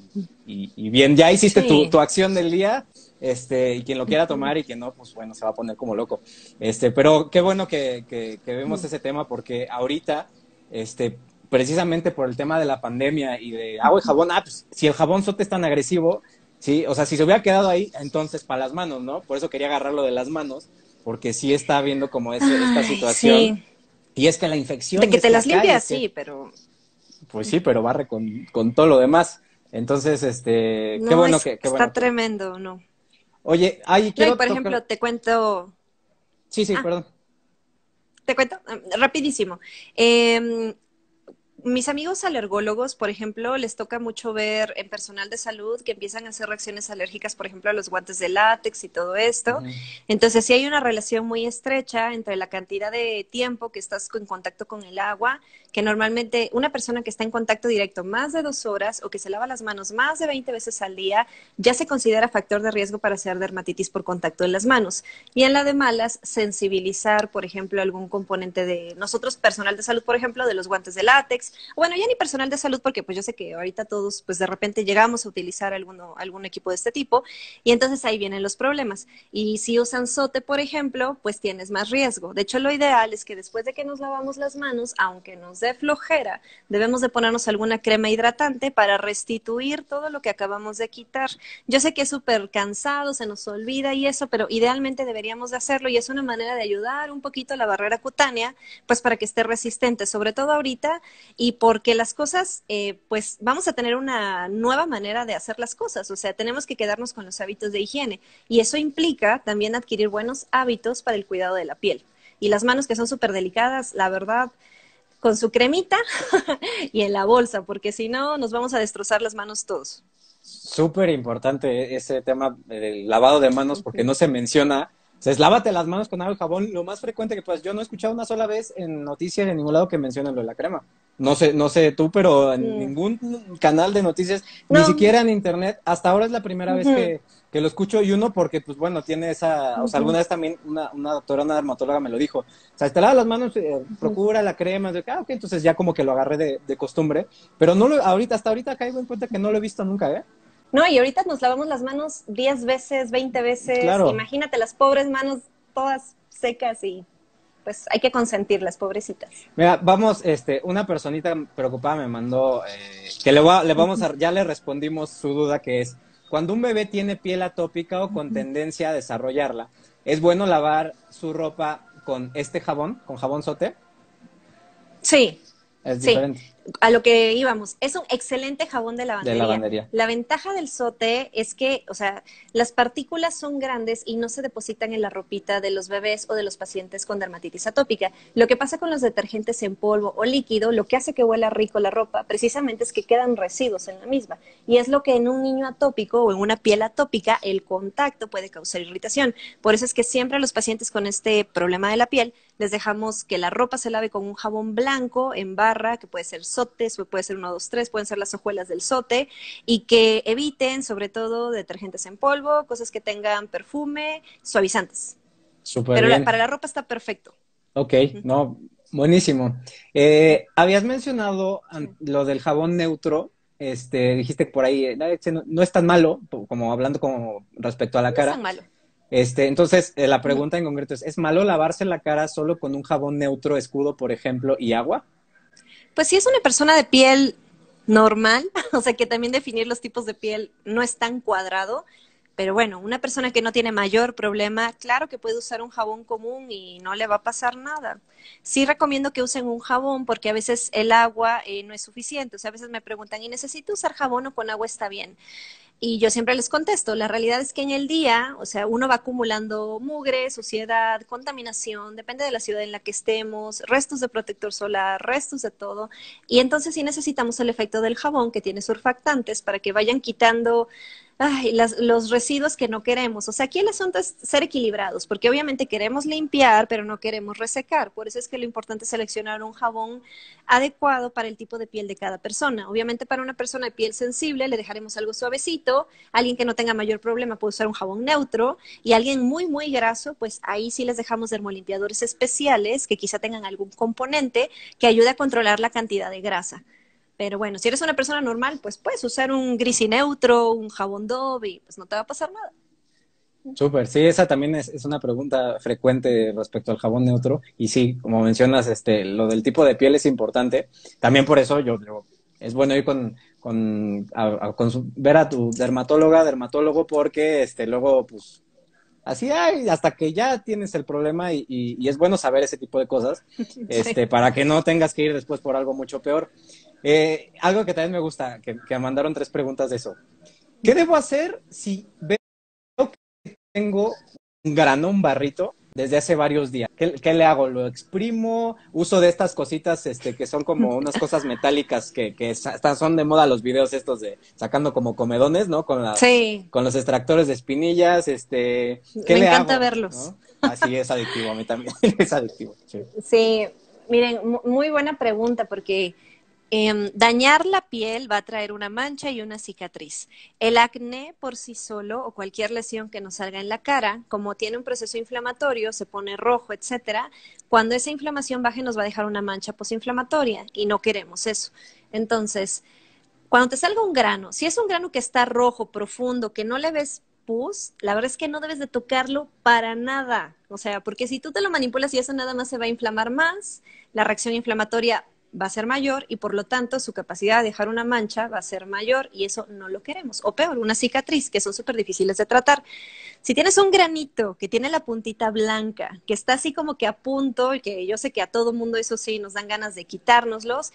y bien, ya hiciste Sí. tu acción del día, y quien lo quiera tomar y quien no, pues bueno, se va a poner como loco. Pero qué bueno que vemos ese tema porque ahorita, precisamente por el tema de la pandemia y de agua y jabón, pues si el jabón sote es tan agresivo, sí, o sea, si se hubiera quedado ahí, entonces para las manos, ¿no? Por eso quería agarrarlo de las manos, porque sí está viendo como esta Ay, situación, sí. y es que la infección, De y que es te que las acá, y limpias, es que, sí, pero pues sí, pero barre con todo lo demás. Entonces, qué no, bueno qué está bueno que. tremendo, no. Oye, No, y quiero por tocar. ejemplo, te cuento, Sí, ah, perdón. te cuento, rapidísimo. Em, Mis amigos alergólogos, por ejemplo, les toca mucho ver en personal de salud que empiezan a hacer reacciones alérgicas, por ejemplo, a los guantes de látex y todo esto. Ujú. Entonces, sí hay una relación muy estrecha entre la cantidad de tiempo que estás en contacto con el agua, que normalmente una persona que está en contacto directo más de 2 horas o que se lava las manos más de 20 veces al día, ya se considera factor de riesgo para hacer dermatitis por contacto en las manos. Y en la de malas, sensibilizar, por ejemplo, algún componente de nosotros, personal de salud, por ejemplo, de los guantes de látex. Bueno, ya ni personal de salud, porque pues yo sé que ahorita todos, pues de repente llegamos a utilizar algún equipo de este tipo, y entonces ahí vienen los problemas. Y si usan sote, por ejemplo, pues tienes más riesgo. De hecho, lo ideal es que después de que nos lavamos las manos, aunque nos dé flojera, debemos de ponernos alguna crema hidratante para restituir todo lo que acabamos de quitar. Yo sé que es súper cansado, se nos olvida y eso, pero idealmente deberíamos de hacerlo y es una manera de ayudar un poquito a la barrera cutánea, pues para que esté resistente, sobre todo ahorita, y porque las cosas, pues vamos a tener una nueva manera de hacer las cosas, o sea, tenemos que quedarnos con los hábitos de higiene y eso implica también adquirir buenos hábitos para el cuidado de la piel. Y las manos que son súper delicadas, la verdad, con su cremita y en la bolsa, porque si no, nos vamos a destrozar las manos todos. Súper importante ese tema del lavado de manos porque no se menciona. O sea, es lávate las manos con agua y jabón. Lo más frecuente que pues yo no he escuchado una sola vez en noticias en ningún lado que mencionen lo de la crema. No sé tú, pero en ningún canal de noticias, ni No. siquiera en internet, hasta ahora es la primera vez que lo escucho y uno porque pues bueno, tiene esa, o sea, alguna vez también una doctora, una dermatóloga me lo dijo. O sea, te lavas las manos, procura la crema, ok, entonces ya como que lo agarré de costumbre, pero no lo, hasta ahorita caigo en cuenta que no lo he visto nunca, ¿eh? No, y ahorita nos lavamos las manos 10 veces, 20 veces. Claro. Imagínate las pobres manos todas secas y pues hay que consentirlas, pobrecitas. Mira, vamos, una personita preocupada me mandó que ya le respondimos su duda que es, cuando un bebé tiene piel atópica o con tendencia a desarrollarla, ¿es bueno lavar su ropa con este jabón, con jabón sote? Sí, Es sí, diferente. a lo que íbamos. Es un excelente jabón de lavandería. De lavandería. La ventaja del sote es que, o sea, las partículas son grandes y no se depositan en la ropita de los bebés o de los pacientes con dermatitis atópica. Lo que pasa con los detergentes en polvo o líquido, lo que hace que huela rico la ropa, precisamente es que quedan residuos en la misma. Y es lo que en un niño atópico o en una piel atópica, el contacto puede causar irritación. Por eso es que siempre a los pacientes con este problema de la piel les dejamos que la ropa se lave con un jabón blanco en barra, que puede ser sotes, puede ser 1, 2, 3, pueden ser las hojuelas del sote, y que eviten, sobre todo, detergentes en polvo, cosas que tengan perfume, suavizantes. Súper Pero bien. para la ropa está perfecto. Ok, no, buenísimo. Habías mencionado lo del jabón neutro, dijiste por ahí, no es tan malo, como hablando como respecto a la No es cara. tan malo. Entonces, la pregunta en concreto ¿es malo lavarse la cara solo con un jabón neutro, escudo, por ejemplo, y agua? Pues si es una persona de piel normal, o sea que también definir los tipos de piel no es tan cuadrado, pero bueno, una persona que no tiene mayor problema, claro que puede usar un jabón común y no le va a pasar nada. Sí recomiendo que usen un jabón porque a veces el agua no es suficiente. O sea, a veces me preguntan, ¿y necesito usar jabón o con agua está bien? Y yo siempre les contesto, la realidad es que en el día, o sea, uno va acumulando mugre, suciedad, contaminación, depende de la ciudad en la que estemos, restos de protector solar, restos de todo. Y entonces sí necesitamos el efecto del jabón que tiene surfactantes para que vayan quitando los residuos que no queremos. O sea, aquí el asunto es ser equilibrados, porque obviamente queremos limpiar, pero no queremos resecar. Por eso es que lo importante es seleccionar un jabón adecuado para el tipo de piel de cada persona. Obviamente para una persona de piel sensible le dejaremos algo suavecito, alguien que no tenga mayor problema puede usar un jabón neutro y alguien muy, muy graso, pues ahí sí les dejamos dermolimpiadores especiales que quizá tengan algún componente que ayude a controlar la cantidad de grasa. Pero bueno, si eres una persona normal, pues puedes usar un grisi neutro, un jabón Dove y pues no te va a pasar nada. Súper, sí, esa también es una pregunta frecuente respecto al jabón neutro. Y sí, como mencionas, lo del tipo de piel es importante. También por eso es bueno ir ver a tu dermatólogo, porque luego, pues, así hay, hasta que ya tienes el problema y es bueno saber ese tipo de cosas, Sí. para que no tengas que ir después por algo mucho peor. Algo que también me gusta, que mandaron 3 preguntas de eso. ¿Qué debo hacer si veo que tengo un grano, un barrito, desde hace varios días? ¿Qué le hago? ¿Lo exprimo? Uso de estas cositas, que son como unas cosas metálicas que son de moda los videos estos de sacando como comedones, ¿no? Sí. Con los extractores de espinillas, ¿qué Me le encanta hago? verlos. ¿No? Así es adictivo, a mí también es adictivo. Sí. Sí, miren, muy buena pregunta porque dañar la piel va a traer una mancha y una cicatriz. El acné por sí solo o cualquier lesión que nos salga en la cara, como tiene un proceso inflamatorio, se pone rojo, etcétera, cuando esa inflamación baje nos va a dejar una mancha posinflamatoria y no queremos eso. Entonces, cuando te salga un grano, si es un grano que está rojo, profundo, que no le ves pus, la verdad es que no debes de tocarlo para nada. O sea, porque si tú te lo manipulas y eso nada más se va a inflamar más, la reacción inflamatoria va a ser mayor y por lo tanto su capacidad de dejar una mancha va a ser mayor y eso no lo queremos. O peor, una cicatriz, que son súper difíciles de tratar. Si tienes un granito que tiene la puntita blanca, que está así como que a punto, y que yo sé que a todo mundo eso sí nos dan ganas de quitárnoslos,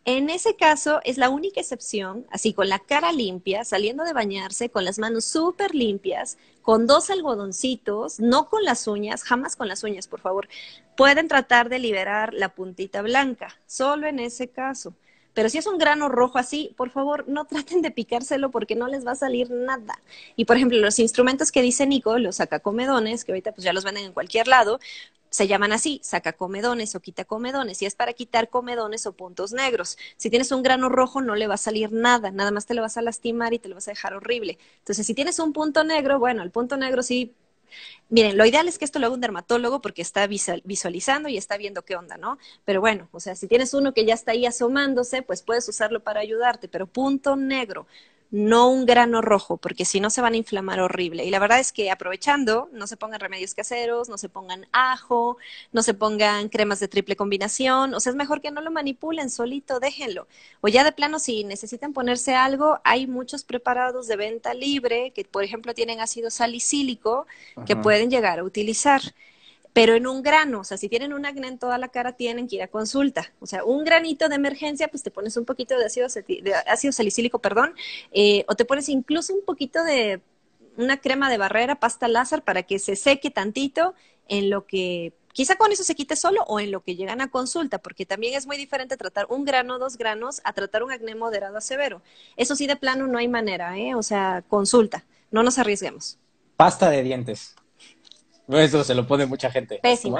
En ese caso es la única excepción, así con la cara limpia, saliendo de bañarse, con las manos súper limpias, con 2 algodoncitos, no con las uñas, jamás con las uñas, por favor. Pueden tratar de liberar la puntita blanca, solo en ese caso. Pero si es un grano rojo así, por favor, no traten de picárselo porque no les va a salir nada. Y por ejemplo, los instrumentos que dice Nico, los sacacomedones, que ahorita pues ya los venden en cualquier lado, se llaman así, sacacomedones o quitacomedones, y es para quitar comedones o puntos negros. Si tienes un grano rojo no le va a salir nada, nada más te lo vas a lastimar y te lo vas a dejar horrible. Entonces, si tienes un punto negro, bueno, el punto negro sí. Miren, lo ideal es que esto lo haga un dermatólogo porque está visualizando y está viendo qué onda, ¿no? Pero bueno, o sea, si tienes uno que ya está ahí asomándose, pues puedes usarlo para ayudarte, pero punto negro, no un grano rojo, porque si no se van a inflamar horrible. Y la verdad es que aprovechando, no se pongan remedios caseros, no se pongan ajo, no se pongan cremas de triple combinación, o sea, es mejor que no lo manipulen solito, déjenlo. O ya de plano, si necesitan ponerse algo, hay muchos preparados de venta libre que, por ejemplo, tienen ácido salicílico que Ajá. pueden llegar a utilizar. Pero en un grano, o sea, si tienen un acné en toda la cara, tienen que ir a consulta. O sea, un granito de emergencia, pues te pones un poquito de ácido salicílico, perdón, o te pones incluso un poquito de una crema de barrera, pasta láser, para que se seque tantito en lo que, quizá con eso se quite solo o en lo que llegan a consulta, porque también es muy diferente tratar un grano, 2 granos, a tratar un acné moderado a severo. Eso sí, de plano no hay manera, ¿eh? O sea, consulta, no nos arriesguemos. Pasta de dientes. Eso se lo pone mucha gente. Es como, Pésima.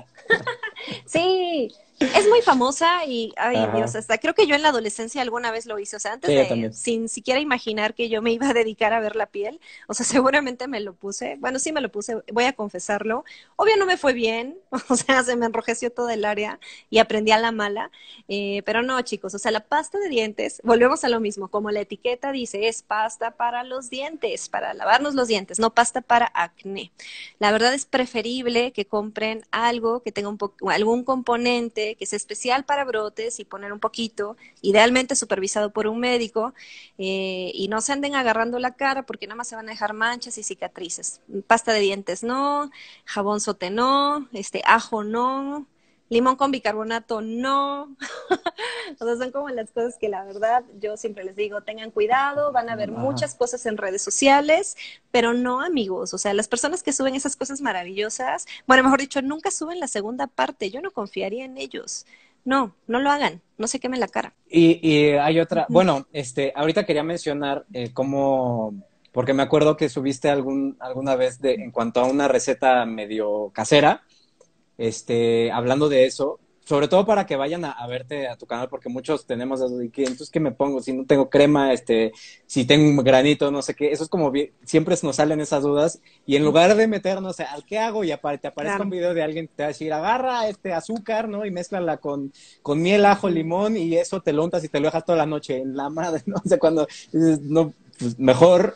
Sí, es muy famosa y, ay Dios, Ajá. hasta creo que yo en la adolescencia alguna vez lo hice, o sea, antes Sí, yo de, también. sin siquiera imaginar que yo me iba a dedicar a ver la piel, o sea, seguramente me lo puse, bueno, sí me lo puse, voy a confesarlo, obvio no me fue bien, o sea, se me enrojeció toda el área y aprendí a la mala, pero no, chicos, o sea, la pasta de dientes, volvemos a lo mismo, como la etiqueta dice, es pasta para los dientes, para lavarnos los dientes, no pasta para acné. La verdad es preferible que compren algo que tenga algún componente que sea especial para brotes y poner un poquito, idealmente supervisado por un médico, y no se anden agarrando la cara porque nada más se van a dejar manchas y cicatrices. Pasta de dientes no, jabón sote no, ajo no, limón con bicarbonato no. O sea, son como las cosas que la verdad yo siempre les digo, tengan cuidado, van a ver Ajá. muchas cosas en redes sociales, pero no amigos, o sea, las personas que suben esas cosas maravillosas, bueno, mejor dicho, nunca suben la segunda parte, yo no confiaría en ellos. No, no lo hagan, no se quemen la cara. Y hay otra, Ujú. bueno, ahorita quería mencionar cómo, porque me acuerdo que subiste alguna vez en cuanto a una receta medio casera, hablando de eso, sobre todo para que vayan a verte a tu canal, porque muchos tenemos eso de que, entonces, ¿qué me pongo? Si no tengo crema, si tengo un granito, no sé qué, eso es como, siempre nos salen esas dudas, y en lugar de meternos al qué hago, y te aparezca un Claro. video de alguien que te va a decir, agarra este azúcar, ¿no? Y mézclala con miel, ajo, Ujú. limón, y eso te lo untas y te lo dejas toda la noche, en la madre, ¿no? O sea, cuando dices, no, pues mejor,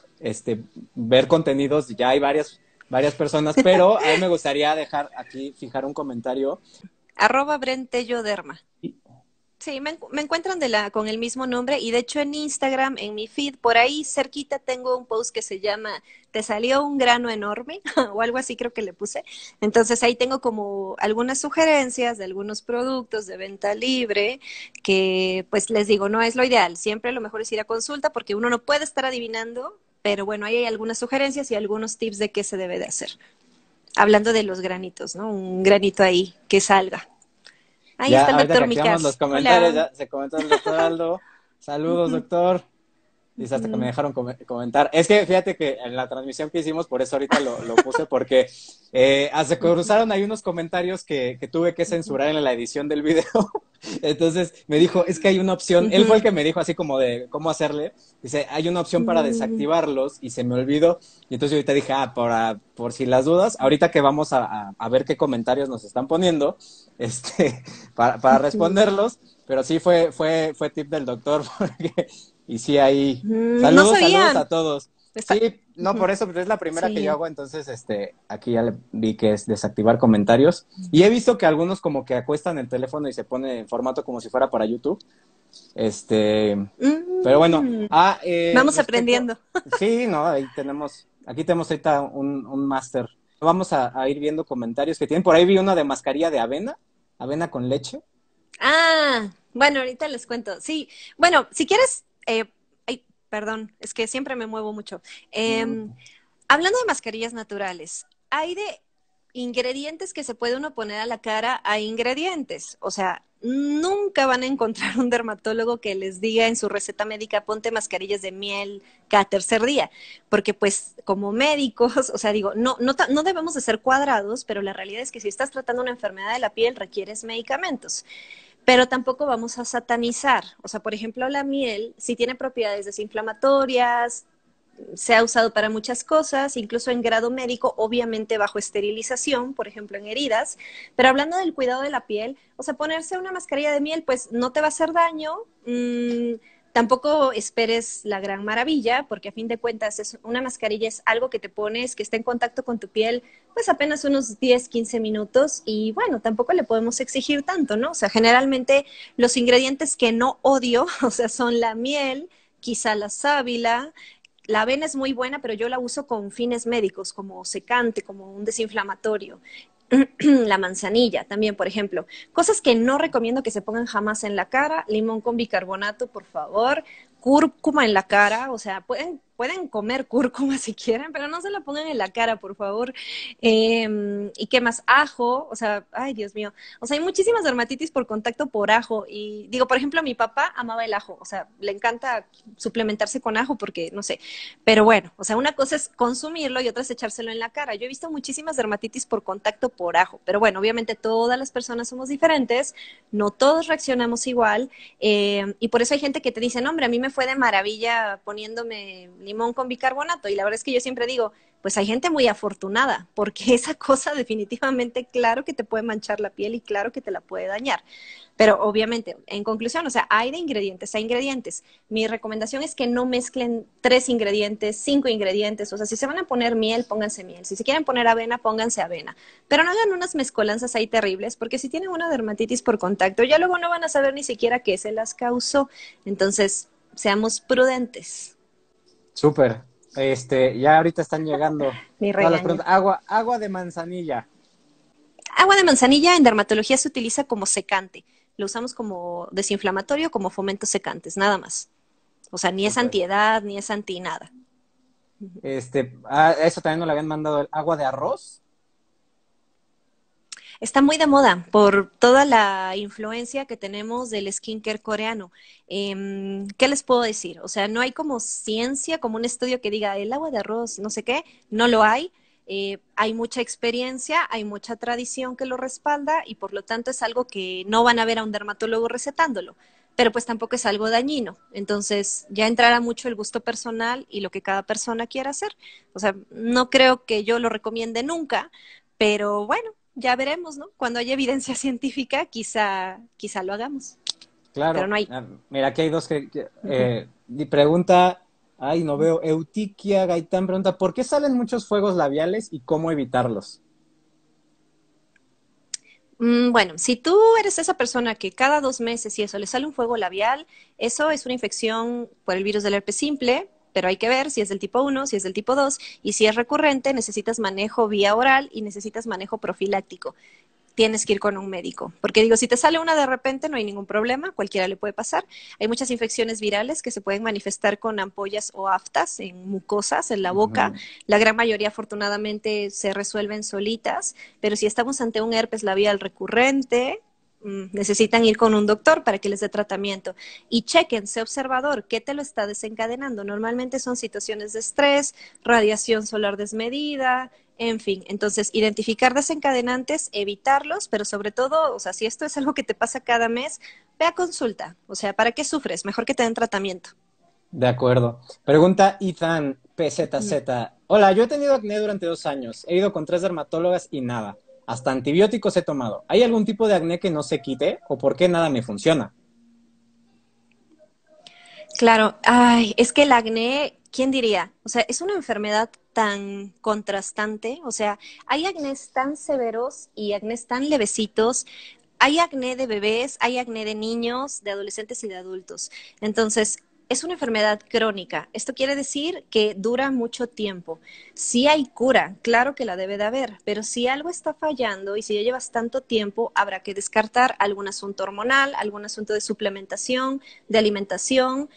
ver contenidos, ya hay varias personas, pero a mí me gustaría dejar aquí, fijar un comentario. @brentelloderma. Sí, me encuentran con el mismo nombre y de hecho en Instagram, en mi feed, por ahí cerquita tengo un post que se llama ¿Te salió un grano enorme? O algo así creo que le puse. Entonces ahí tengo como algunas sugerencias de algunos productos de venta libre que pues les digo, no es lo ideal. Siempre lo mejor es ir a consulta porque uno no puede estar adivinando, pero bueno, ahí hay algunas sugerencias y algunos tips de qué se debe de hacer. Hablando de los granitos, ¿no? Un granito ahí que salga. Ahí está Ya, el ahorita que doctor activamos Micas. los comentarios, Hola. ya se comentó el doctor Aldo. Saludos, Ujú, doctor. Dice hasta que me ujú. dejaron comentar. Es que fíjate que en la transmisión que hicimos, por eso ahorita lo puse, porque se cruzaron ahí unos comentarios que tuve que censurar en la edición del video. Entonces me dijo, es que hay una opción. Él fue el Ujú. que me dijo así como de cómo hacerle. Dice, hay una opción para Mm, desactivarlos y se me olvidó. Y entonces yo ahorita dije, por si las dudas, ahorita que vamos a ver qué comentarios nos están poniendo, para ujú. responderlos. Pero sí fue tip del doctor, porque, y sí ahí, No saludos sabían. a todos. Está. Sí, no, Ujú. por eso, pero es la primera que yo Sí. hago, entonces, aquí ya le vi que es desactivar comentarios. Y he visto que algunos como que acuestan el teléfono y se pone en formato como si fuera para YouTube. Este, pero bueno, Mm, Vamos respecto, aprendiendo. sí, no, aquí tenemos ahorita un máster. Vamos a ir viendo comentarios que tienen. Por ahí vi una de mascarilla de avena con leche. Ah, Bueno, ahorita les cuento. Sí, bueno, si quieres, ay, perdón, es que siempre me muevo mucho. Em, Hablando de mascarillas naturales, hay de ingredientes que se puede uno poner a la cara a ingredientes. O sea, nunca van a encontrar un dermatólogo que les diga en su receta médica, ponte mascarillas de miel cada tercer día. Porque pues como médicos, o sea, digo, no debemos de ser cuadrados, pero la realidad es que si estás tratando una enfermedad de la piel, requieres medicamentos. Pero tampoco vamos a satanizar. O sea, por ejemplo, la miel sí tiene propiedades desinflamatorias, se ha usado para muchas cosas, incluso en grado médico, obviamente bajo esterilización, por ejemplo, en heridas. Pero hablando del cuidado de la piel, o sea, ponerse una mascarilla de miel, pues no te va a hacer daño. Tampoco esperes la gran maravilla, porque a fin de cuentas una mascarilla es algo que te pones, que está en contacto con tu piel, pues apenas unos 10, 15 minutos y bueno, tampoco le podemos exigir tanto, ¿no? O sea, generalmente los ingredientes que no odio, o sea, son la miel, quizá la sábila, la avena es muy buena, pero yo la uso con fines médicos, como secante, como un desinflamatorio. La manzanilla también, por ejemplo. Cosas que no recomiendo que se pongan jamás en la cara. Limón con bicarbonato, por favor. Cúrcuma en la cara. O sea, pueden comer cúrcuma si quieren, pero no se la pongan en la cara, por favor. ¿Y qué más? Ajo. O sea, ay, Dios mío. O sea, hay muchísimas dermatitis por contacto por ajo. Y digo, por ejemplo, mi papá amaba el ajo. O sea, le encanta suplementarse con ajo porque, no sé, pero bueno, o sea, una cosa es consumirlo y otra es echárselo en la cara. Yo he visto muchísimas dermatitis por contacto por ajo, pero bueno, obviamente todas las personas somos diferentes, no todos reaccionamos igual, y por eso hay gente que te dice, no, hombre, a mí me fue de maravilla poniéndome limón con bicarbonato, y la verdad es que yo siempre digo, pues hay gente muy afortunada, porque esa cosa definitivamente, claro que te puede manchar la piel y claro que te la puede dañar. Pero obviamente, en conclusión, o sea, hay de ingredientes a ingredientes. Mi recomendación es que no mezclen 3 ingredientes, 5 ingredientes. O sea, si se van a poner miel, pónganse miel. Si se quieren poner avena, pónganse avena. Pero no hagan unas mezcolanzas ahí terribles, porque si tienen una dermatitis por contacto, ya luego no van a saber ni siquiera qué se las causó. Entonces, seamos prudentes. Súper. Ya ahorita están llegando Mi todas las regaño. preguntas. Agua de manzanilla. Agua de manzanilla en dermatología se utiliza como secante. Lo usamos como desinflamatorio, como fomentos secantes, nada más. O sea, ni es Súper. antiedad, ni es anti nada. Eso también nos lo habían mandado, el agua de arroz. Está muy de moda por toda la influencia que tenemos del skincare coreano. ¿Qué les puedo decir? O sea, no hay como ciencia, como un estudio que diga el agua de arroz, no sé qué, no lo hay. Hay mucha experiencia, hay mucha tradición que lo respalda y por lo tanto es algo que no van a ver a un dermatólogo recetándolo, pero pues tampoco es algo dañino. Entonces ya entrará mucho el gusto personal y lo que cada persona quiera hacer. O sea, no creo que yo lo recomiende nunca, pero bueno, ya veremos, ¿no? Cuando haya evidencia científica, quizá lo hagamos, pero Claro. no hay. Mira, aquí hay dos pregunta, ay, no veo, Eutiquia Gaitán pregunta, ¿por qué salen muchos fuegos labiales y cómo evitarlos? Bueno, si tú eres esa persona que cada 2 meses y eso le sale un fuego labial, eso es una infección por el virus del herpes simple, pero hay que ver si es del tipo 1, si es del tipo 2 y si es recurrente, necesitas manejo vía oral y necesitas manejo profiláctico. Tienes que ir con un médico. Porque digo, si te sale una de repente no hay ningún problema, cualquiera le puede pasar. Hay muchas infecciones virales que se pueden manifestar con ampollas o aftas en mucosas, en la boca. Ujú. La gran mayoría afortunadamente se resuelven solitas, pero si estamos ante un herpes labial recurrente, necesitan ir con un doctor para que les dé tratamiento. Y chequen, sé observador, ¿qué te lo está desencadenando? Normalmente son situaciones de estrés, radiación solar desmedida, en fin. Entonces, identificar desencadenantes, evitarlos, pero sobre todo, o sea, si esto es algo que te pasa cada mes, ve a consulta. O sea, ¿para qué sufres? Mejor que te den tratamiento. De acuerdo. Pregunta Ethan PZZ. Hola, yo he tenido acné durante 2 años. He ido con 3 dermatólogas y nada. Hasta antibióticos he tomado. ¿Hay algún tipo de acné que no se quite o por qué nada me funciona? Claro, ay, es que el acné, ¿quién diría? O sea, es una enfermedad tan contrastante, o sea, hay acnés tan severos y acnés tan levecitos, hay acné de bebés, hay acné de niños, de adolescentes y de adultos. Entonces, es una enfermedad crónica. Esto quiere decir que dura mucho tiempo. Si hay cura, claro que la debe de haber, pero si algo está fallando y si ya llevas tanto tiempo, habrá que descartar algún asunto hormonal, algún asunto de suplementación, de alimentación.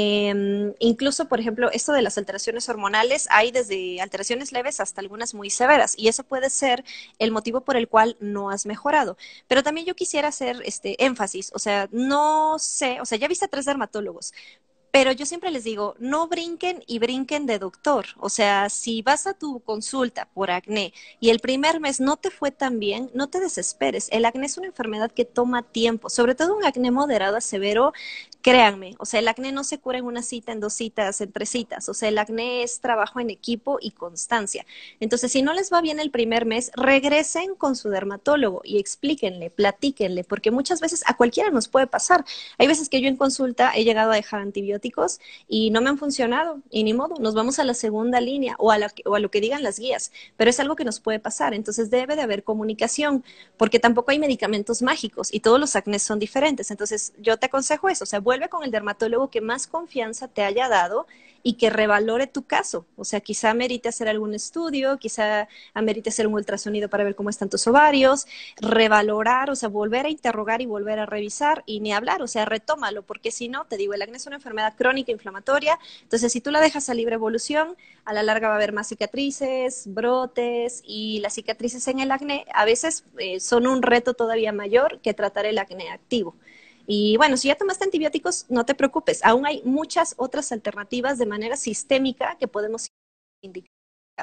Incluso, por ejemplo, esto de las alteraciones hormonales, hay desde alteraciones leves hasta algunas muy severas, y eso puede ser el motivo por el cual no has mejorado. Pero también yo quisiera hacer este énfasis, o sea, no sé, o sea, ya viste a 3 dermatólogos. Pero yo siempre les digo, no brinquen y brinquen de doctor. O sea, si vas a tu consulta por acné y el primer mes no te fue tan bien, no te desesperes. El acné es una enfermedad que toma tiempo, sobre todo un acné moderado a severo. Créanme, o sea, el acné no se cura en una cita, en 2 citas, en 3 citas. O sea, el acné es trabajo en equipo y constancia. Entonces, si no les va bien el primer mes, regresen con su dermatólogo y explíquenle, platíquenle, porque muchas veces a cualquiera nos puede pasar. Hay veces que yo en consulta he llegado a dejar antibióticos y no me han funcionado, y ni modo, nos vamos a la segunda línea o a lo que digan las guías, pero es algo que nos puede pasar. Entonces debe de haber comunicación, porque tampoco hay medicamentos mágicos y todos los acnés son diferentes. Entonces yo te aconsejo eso, o sea, vuelve con el dermatólogo que más confianza te haya dado y que revalore tu caso. O sea, quizá amerite hacer algún estudio, quizá amerite hacer un ultrasonido para ver cómo están tus ovarios, revalorar, o sea, volver a interrogar y volver a revisar, y ni hablar, o sea, retómalo, porque si no, te digo, el acné es una enfermedad crónica inflamatoria. Entonces si tú la dejas a libre evolución, a la larga va a haber más cicatrices, brotes, y las cicatrices en el acné a veces son un reto todavía mayor que tratar el acné activo. Y bueno, si ya tomaste antibióticos, no te preocupes, aún hay muchas otras alternativas de manera sistémica que podemos indicar.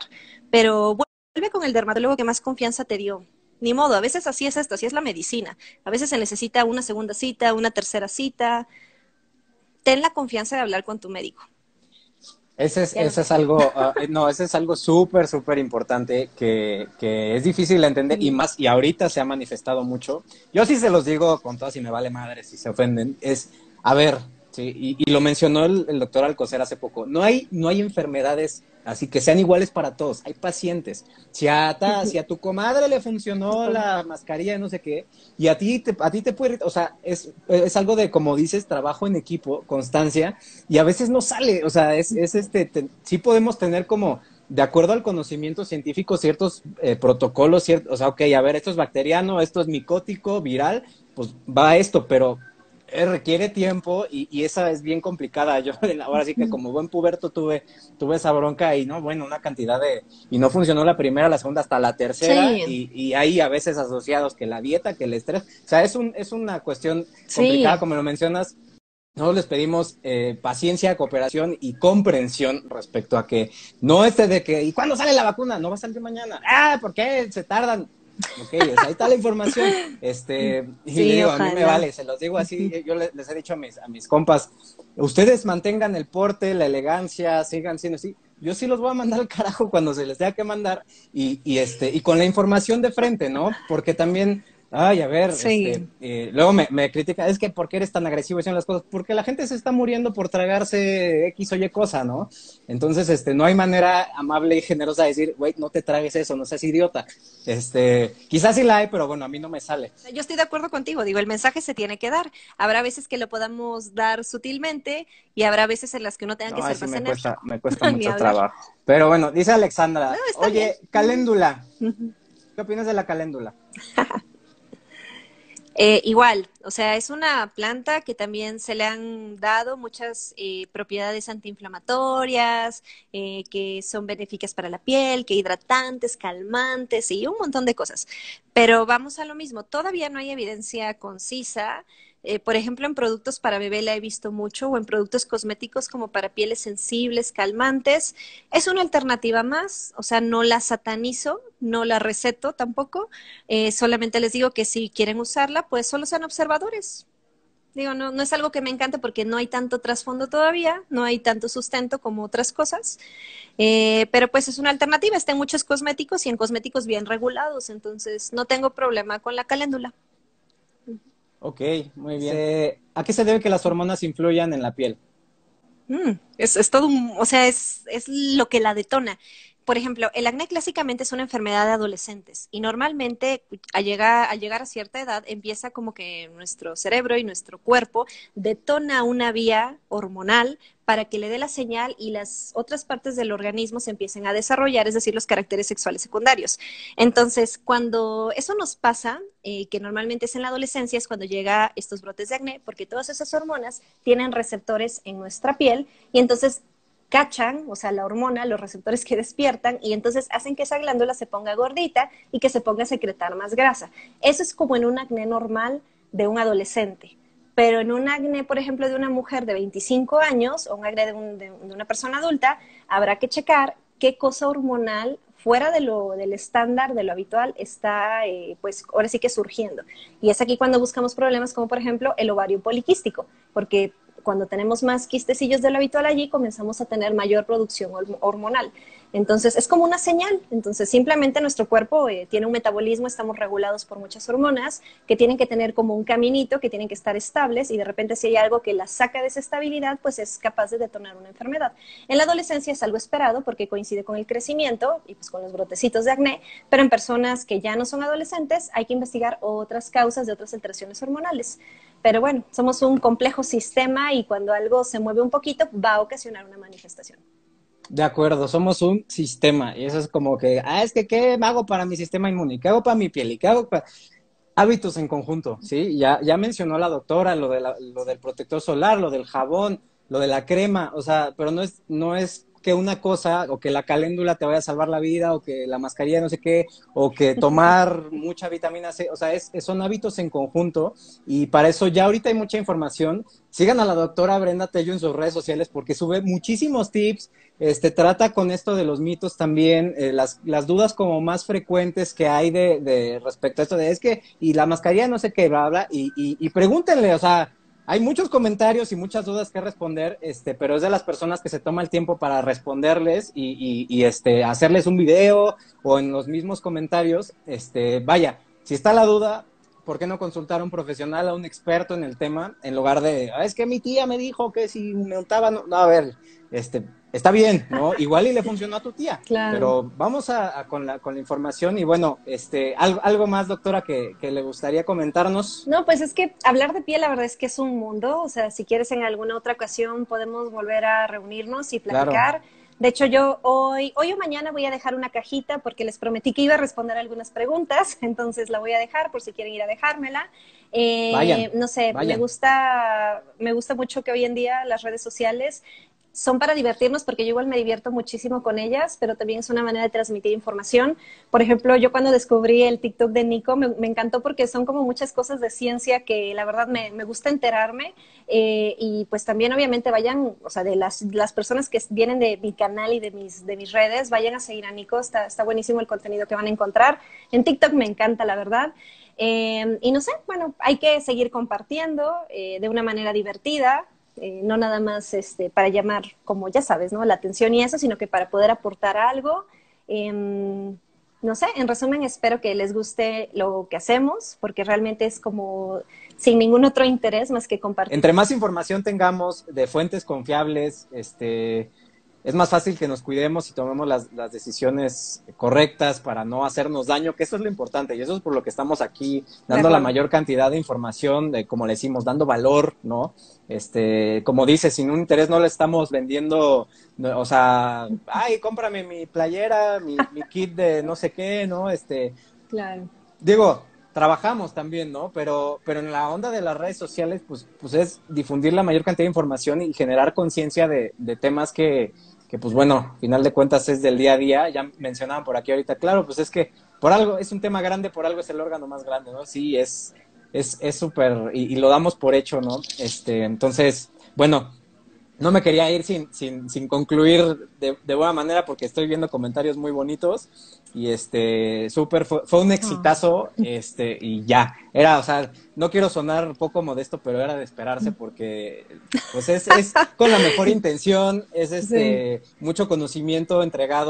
Pero vuelve con el dermatólogo que más confianza te dio. Ni modo, a veces así es esto, así es la medicina. A veces se necesita una segunda cita, una tercera cita. Ten la confianza de hablar con tu médico. Ya no Ese sé. es algo, no, ese es algo súper, súper importante que es difícil de entender y más, y ahorita se ha manifestado mucho. Yo sí se los digo con todas y me vale madre si se ofenden, es, a ver, sí, y lo mencionó el doctor Alcocer hace poco, no hay enfermedades así que sean iguales para todos, hay pacientes. Si a tu comadre le funcionó la mascarilla de no sé qué, y a ti te puede, o sea, es algo de, como dices, trabajo en equipo, constancia, y a veces no sale, o sea, sí podemos tener como, de acuerdo al conocimiento científico, ciertos protocolos, o sea, ok, a ver, esto es bacteriano, esto es micótico, viral, pues va esto, pero requiere tiempo y esa es bien complicada. Yo ahora sí que como buen puberto tuve esa bronca y no, bueno, una cantidad y no funcionó la primera, la segunda, hasta la tercera, Sí, y hay a veces asociados que la dieta, que el estrés, o sea, es una cuestión complicada, sí. como lo mencionas. Nosotros les pedimos paciencia, cooperación y comprensión respecto a que no de que, ¿y cuándo sale la vacuna? No va a salir mañana. Ah, ¿por qué? Se tardan. Ok, ahí está la información. Y le Sí, digo, a mí me ojalá. vale, se los digo así, yo les he dicho a mis compas, ustedes mantengan el porte, la elegancia, sigan siendo así. Yo sí los voy a mandar al carajo cuando se les tenga que mandar y con la información de frente, ¿no? Porque también ay, a ver, Sí. luego me critica, es que ¿por qué eres tan agresivo haciendo las cosas? Porque la gente se está muriendo por tragarse X o Y cosa, ¿no? Entonces, no hay manera amable y generosa de decir, güey, no te tragues eso, no seas idiota. Quizás sí la hay, pero bueno, a mí no me sale. Yo estoy de acuerdo contigo, digo, el mensaje se tiene que dar. Habrá veces que lo podamos dar sutilmente y habrá veces en las que uno tenga que No, ahí ser sí más enérgico. me cuesta Ni mucho hablar. trabajo. Pero bueno, dice No, Alexandra, está bien. oye, caléndula, ¿qué opinas de la caléndula? Igual, o sea, es una planta que también se le han dado muchas propiedades antiinflamatorias, que son benéficas para la piel, que hidratantes, calmantes y un montón de cosas. Pero vamos a lo mismo, todavía no hay evidencia concisa. Por ejemplo, en productos para bebé la he visto mucho, o en productos cosméticos como para pieles sensibles, calmantes. Es una alternativa más, o sea, no la satanizo, no la receto tampoco. Solamente les digo que si quieren usarla, pues solo sean observadores. Digo, no, no es algo que me encante porque no hay tanto trasfondo todavía, no hay tanto sustento como otras cosas, pero pues es una alternativa, está en muchos cosméticos y en cosméticos bien regulados, entonces no tengo problema con la caléndula. Ok, muy bien. ¿A qué se debe que las hormonas influyan en la piel? Es todo un, o sea, es lo que la detona. por ejemplo, el acné clásicamente es una enfermedad de adolescentes y normalmente al llegar a cierta edad empieza como que nuestro cerebro y nuestro cuerpo detona una vía hormonal para que le dé la señal y las otras partes del organismo se empiecen a desarrollar, es decir, los caracteres sexuales secundarios. Entonces, cuando eso nos pasa, que normalmente es en la adolescencia, es cuando llega estos brotes de acné, porque todas esas hormonas tienen receptores en nuestra piel y entonces cachan, o sea, la hormona, los receptores que despiertan y entonces hacen que esa glándula se ponga gordita y que se ponga a secretar más grasa. Eso es como en un acné normal de un adolescente. Pero en un acné, por ejemplo, de una mujer de 25 años o un acné de una persona adulta, habrá que checar qué cosa hormonal fuera del estándar, de lo habitual, está, pues, ahora sí que surgiendo. Y es aquí cuando buscamos problemas como, por ejemplo, el ovario poliquístico, porque cuando tenemos más quistecillos de lo habitual allí, comenzamos a tener mayor producción hormonal. Entonces, es como una señal. Entonces, simplemente nuestro cuerpo tiene un metabolismo, estamos regulados por muchas hormonas que tienen que tener como un caminito, que tienen que estar estables y de repente si hay algo que las saca de esa estabilidad, pues es capaz de detonar una enfermedad. En la adolescencia es algo esperado porque coincide con el crecimiento y pues con los brotecitos de acné, pero en personas que ya no son adolescentes hay que investigar otras causas de otras alteraciones hormonales. Pero bueno, somos un complejo sistema y cuando algo se mueve un poquito va a ocasionar una manifestación. De acuerdo, somos un sistema y eso es como que, es que ¿qué hago para mi sistema inmune? ¿Qué hago para mi piel? ¿Y qué hago para hábitos en conjunto? ¿Sí? Ya mencionó la doctora lo del protector solar, lo del jabón, lo de la crema, o sea, pero no es que una cosa o que la caléndula te vaya a salvar la vida o que la mascarilla no sé qué o que tomar mucha vitamina C, o sea, son hábitos en conjunto y para eso ya ahorita hay mucha información. Sigan a la doctora Brenda Tello en sus redes sociales porque sube muchísimos tips, trata con esto de los mitos también, las dudas como más frecuentes que hay de respecto a esto de es que, y la mascarilla no sé qué, bla, bla, y pregúntenle, o sea, hay muchos comentarios y muchas dudas que responder, pero es de las personas que se toma el tiempo para responderles y hacerles un video o en los mismos comentarios, vaya, si está la duda, ¿por qué no consultar a un profesional, a un experto en el tema, en lugar de, es que mi tía me dijo que si me untaba, no, a ver, está bien, ¿no? Igual y le funcionó a tu tía, Claro. pero vamos con la información y bueno, algo más, doctora, que le gustaría comentarnos. No, pues es que hablar de piel la verdad es que es un mundo, o sea, si quieres en alguna otra ocasión podemos volver a reunirnos y platicar. Claro. De hecho, yo hoy o mañana voy a dejar una cajita porque les prometí que iba a responder algunas preguntas, entonces la voy a dejar por si quieren ir a dejármela. Vayan, no sé, vayan. me gusta mucho que hoy en día las redes sociales son para divertirnos porque yo igual me divierto muchísimo con ellas, pero también es una manera de transmitir información. Por ejemplo, yo cuando descubrí el TikTok de Nico me encantó porque son como muchas cosas de ciencia que la verdad me gusta enterarme y pues también obviamente vayan, o sea, de las personas que vienen de mi canal y de mis redes, vayan a seguir a Nico, está buenísimo el contenido que van a encontrar. En TikTok me encanta, la verdad. Y no sé, bueno, hay que seguir compartiendo de una manera divertida. No nada más para llamar, como ya sabes, ¿no? La atención y eso, sino que para poder aportar algo. No sé, en resumen, espero que les guste lo que hacemos, porque realmente es como sin ningún otro interés más que compartir. Entre más información tengamos de fuentes confiables, es más fácil que nos cuidemos y tomemos las decisiones correctas para no hacernos daño, que eso es lo importante y eso es por lo que estamos aquí dando la mayor cantidad de información, como le decimos, dando valor, ¿no? Como dice, sin un interés no le estamos vendiendo, o sea, cómprame mi playera, mi kit de no sé qué, ¿no? Claro. Digo, trabajamos también, ¿no? Pero en la onda de las redes sociales, pues es difundir la mayor cantidad de información y generar conciencia de temas que pues bueno, al final de cuentas es del día a día. Ya mencionaban por aquí ahorita, claro, pues es que por algo es un tema grande, por algo es el órgano más grande, ¿no? Sí, es súper, y lo damos por hecho, ¿no? Entonces, bueno, no me quería ir sin concluir de buena manera porque estoy viendo comentarios muy bonitos y súper, fue un exitazo, y ya, o sea, no quiero sonar poco modesto, pero era de esperarse porque pues es con la mejor intención, es Sí. mucho conocimiento entregado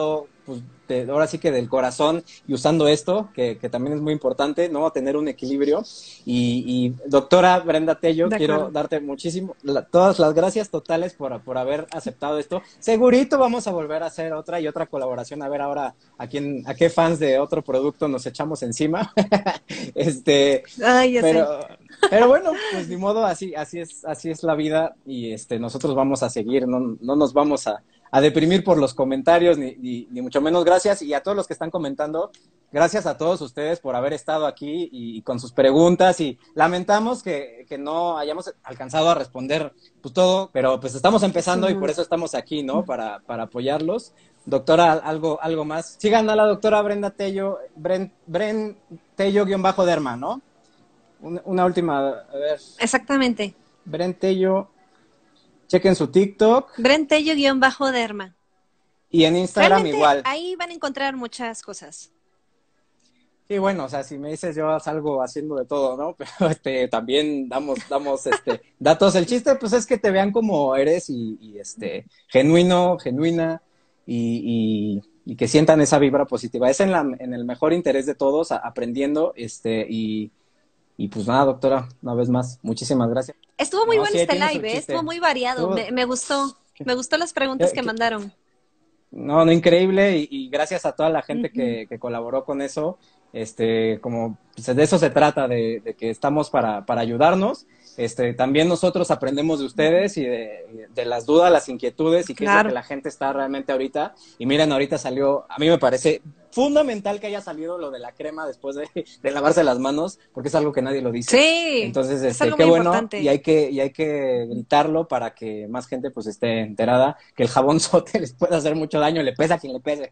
pues, ahora sí que del corazón y usando esto, que también es muy importante, ¿no? Tener un equilibrio. Y doctora Brenda Tello, quiero darte todas las gracias totales por haber aceptado esto. Segurito vamos a volver a hacer otra y otra colaboración, a ver ahora a qué fans de otro producto nos echamos encima. Ay, ya sé. Pero bueno, pues ni modo, así es la vida y nosotros vamos a seguir, no nos vamos a deprimir por los comentarios, ni mucho menos. Gracias, y a todos los que están comentando, gracias a todos ustedes por haber estado aquí y con sus preguntas, y lamentamos que no hayamos alcanzado a responder pues todo, pero pues estamos empezando y por eso estamos aquí, ¿no? Para apoyarlos. Doctora, algo más. Sigan a la doctora Brenda Tello, Bren Tello-Derma, ¿no? Una última, a ver. Exactamente. Bren Tello. Chequen su TikTok. Bren Tello-Derma. Y en Instagram realmente, igual. Ahí van a encontrar muchas cosas. Sí, bueno, o sea, si me dices yo salgo haciendo de todo, ¿no? Pero también damos datos. El chiste, pues, es que te vean como eres y genuina y que sientan esa vibra positiva. Es en el mejor interés de todos, aprendiendo, y pues nada, doctora, una vez más, muchísimas gracias. Estuvo muy bueno este live, estuvo muy variado, me gustó las preguntas que mandaron. No, increíble, y gracias a toda la gente que colaboró con eso. Como pues, de eso se trata, de que estamos para ayudarnos. También nosotros aprendemos de ustedes y de las dudas, las inquietudes y qué es lo que la gente está realmente ahorita. Y miren, ahorita salió, a mí me parece fundamental que haya salido lo de la crema después de lavarse las manos, porque es algo que nadie lo dice. Sí. Entonces, qué bueno, importante. y hay que gritarlo para que más gente pues esté enterada que el jabón Sote les puede hacer mucho daño, le pese a quien le pese.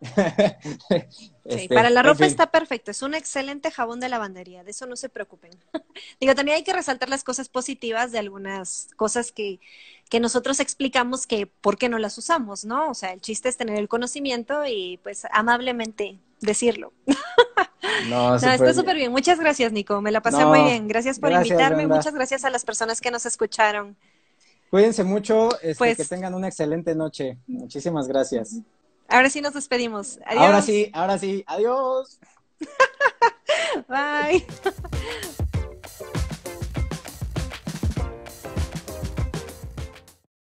Sí, para la ropa está perfecto, es un excelente jabón de lavandería, de eso no se preocupen. Digo, también hay que resaltar las cosas positivas de algunas cosas que nosotros explicamos que por qué no las usamos, ¿no? O sea, el chiste es tener el conocimiento y pues amablemente decirlo. No, está súper bien. Muchas gracias, Nico, me la pasé muy bien. Gracias por invitarme, Brenda. Muchas gracias a las personas que nos escucharon. Cuídense mucho, que tengan una excelente noche. Muchísimas gracias. Ahora sí nos despedimos. Adiós. Ahora sí. Adiós. Bye.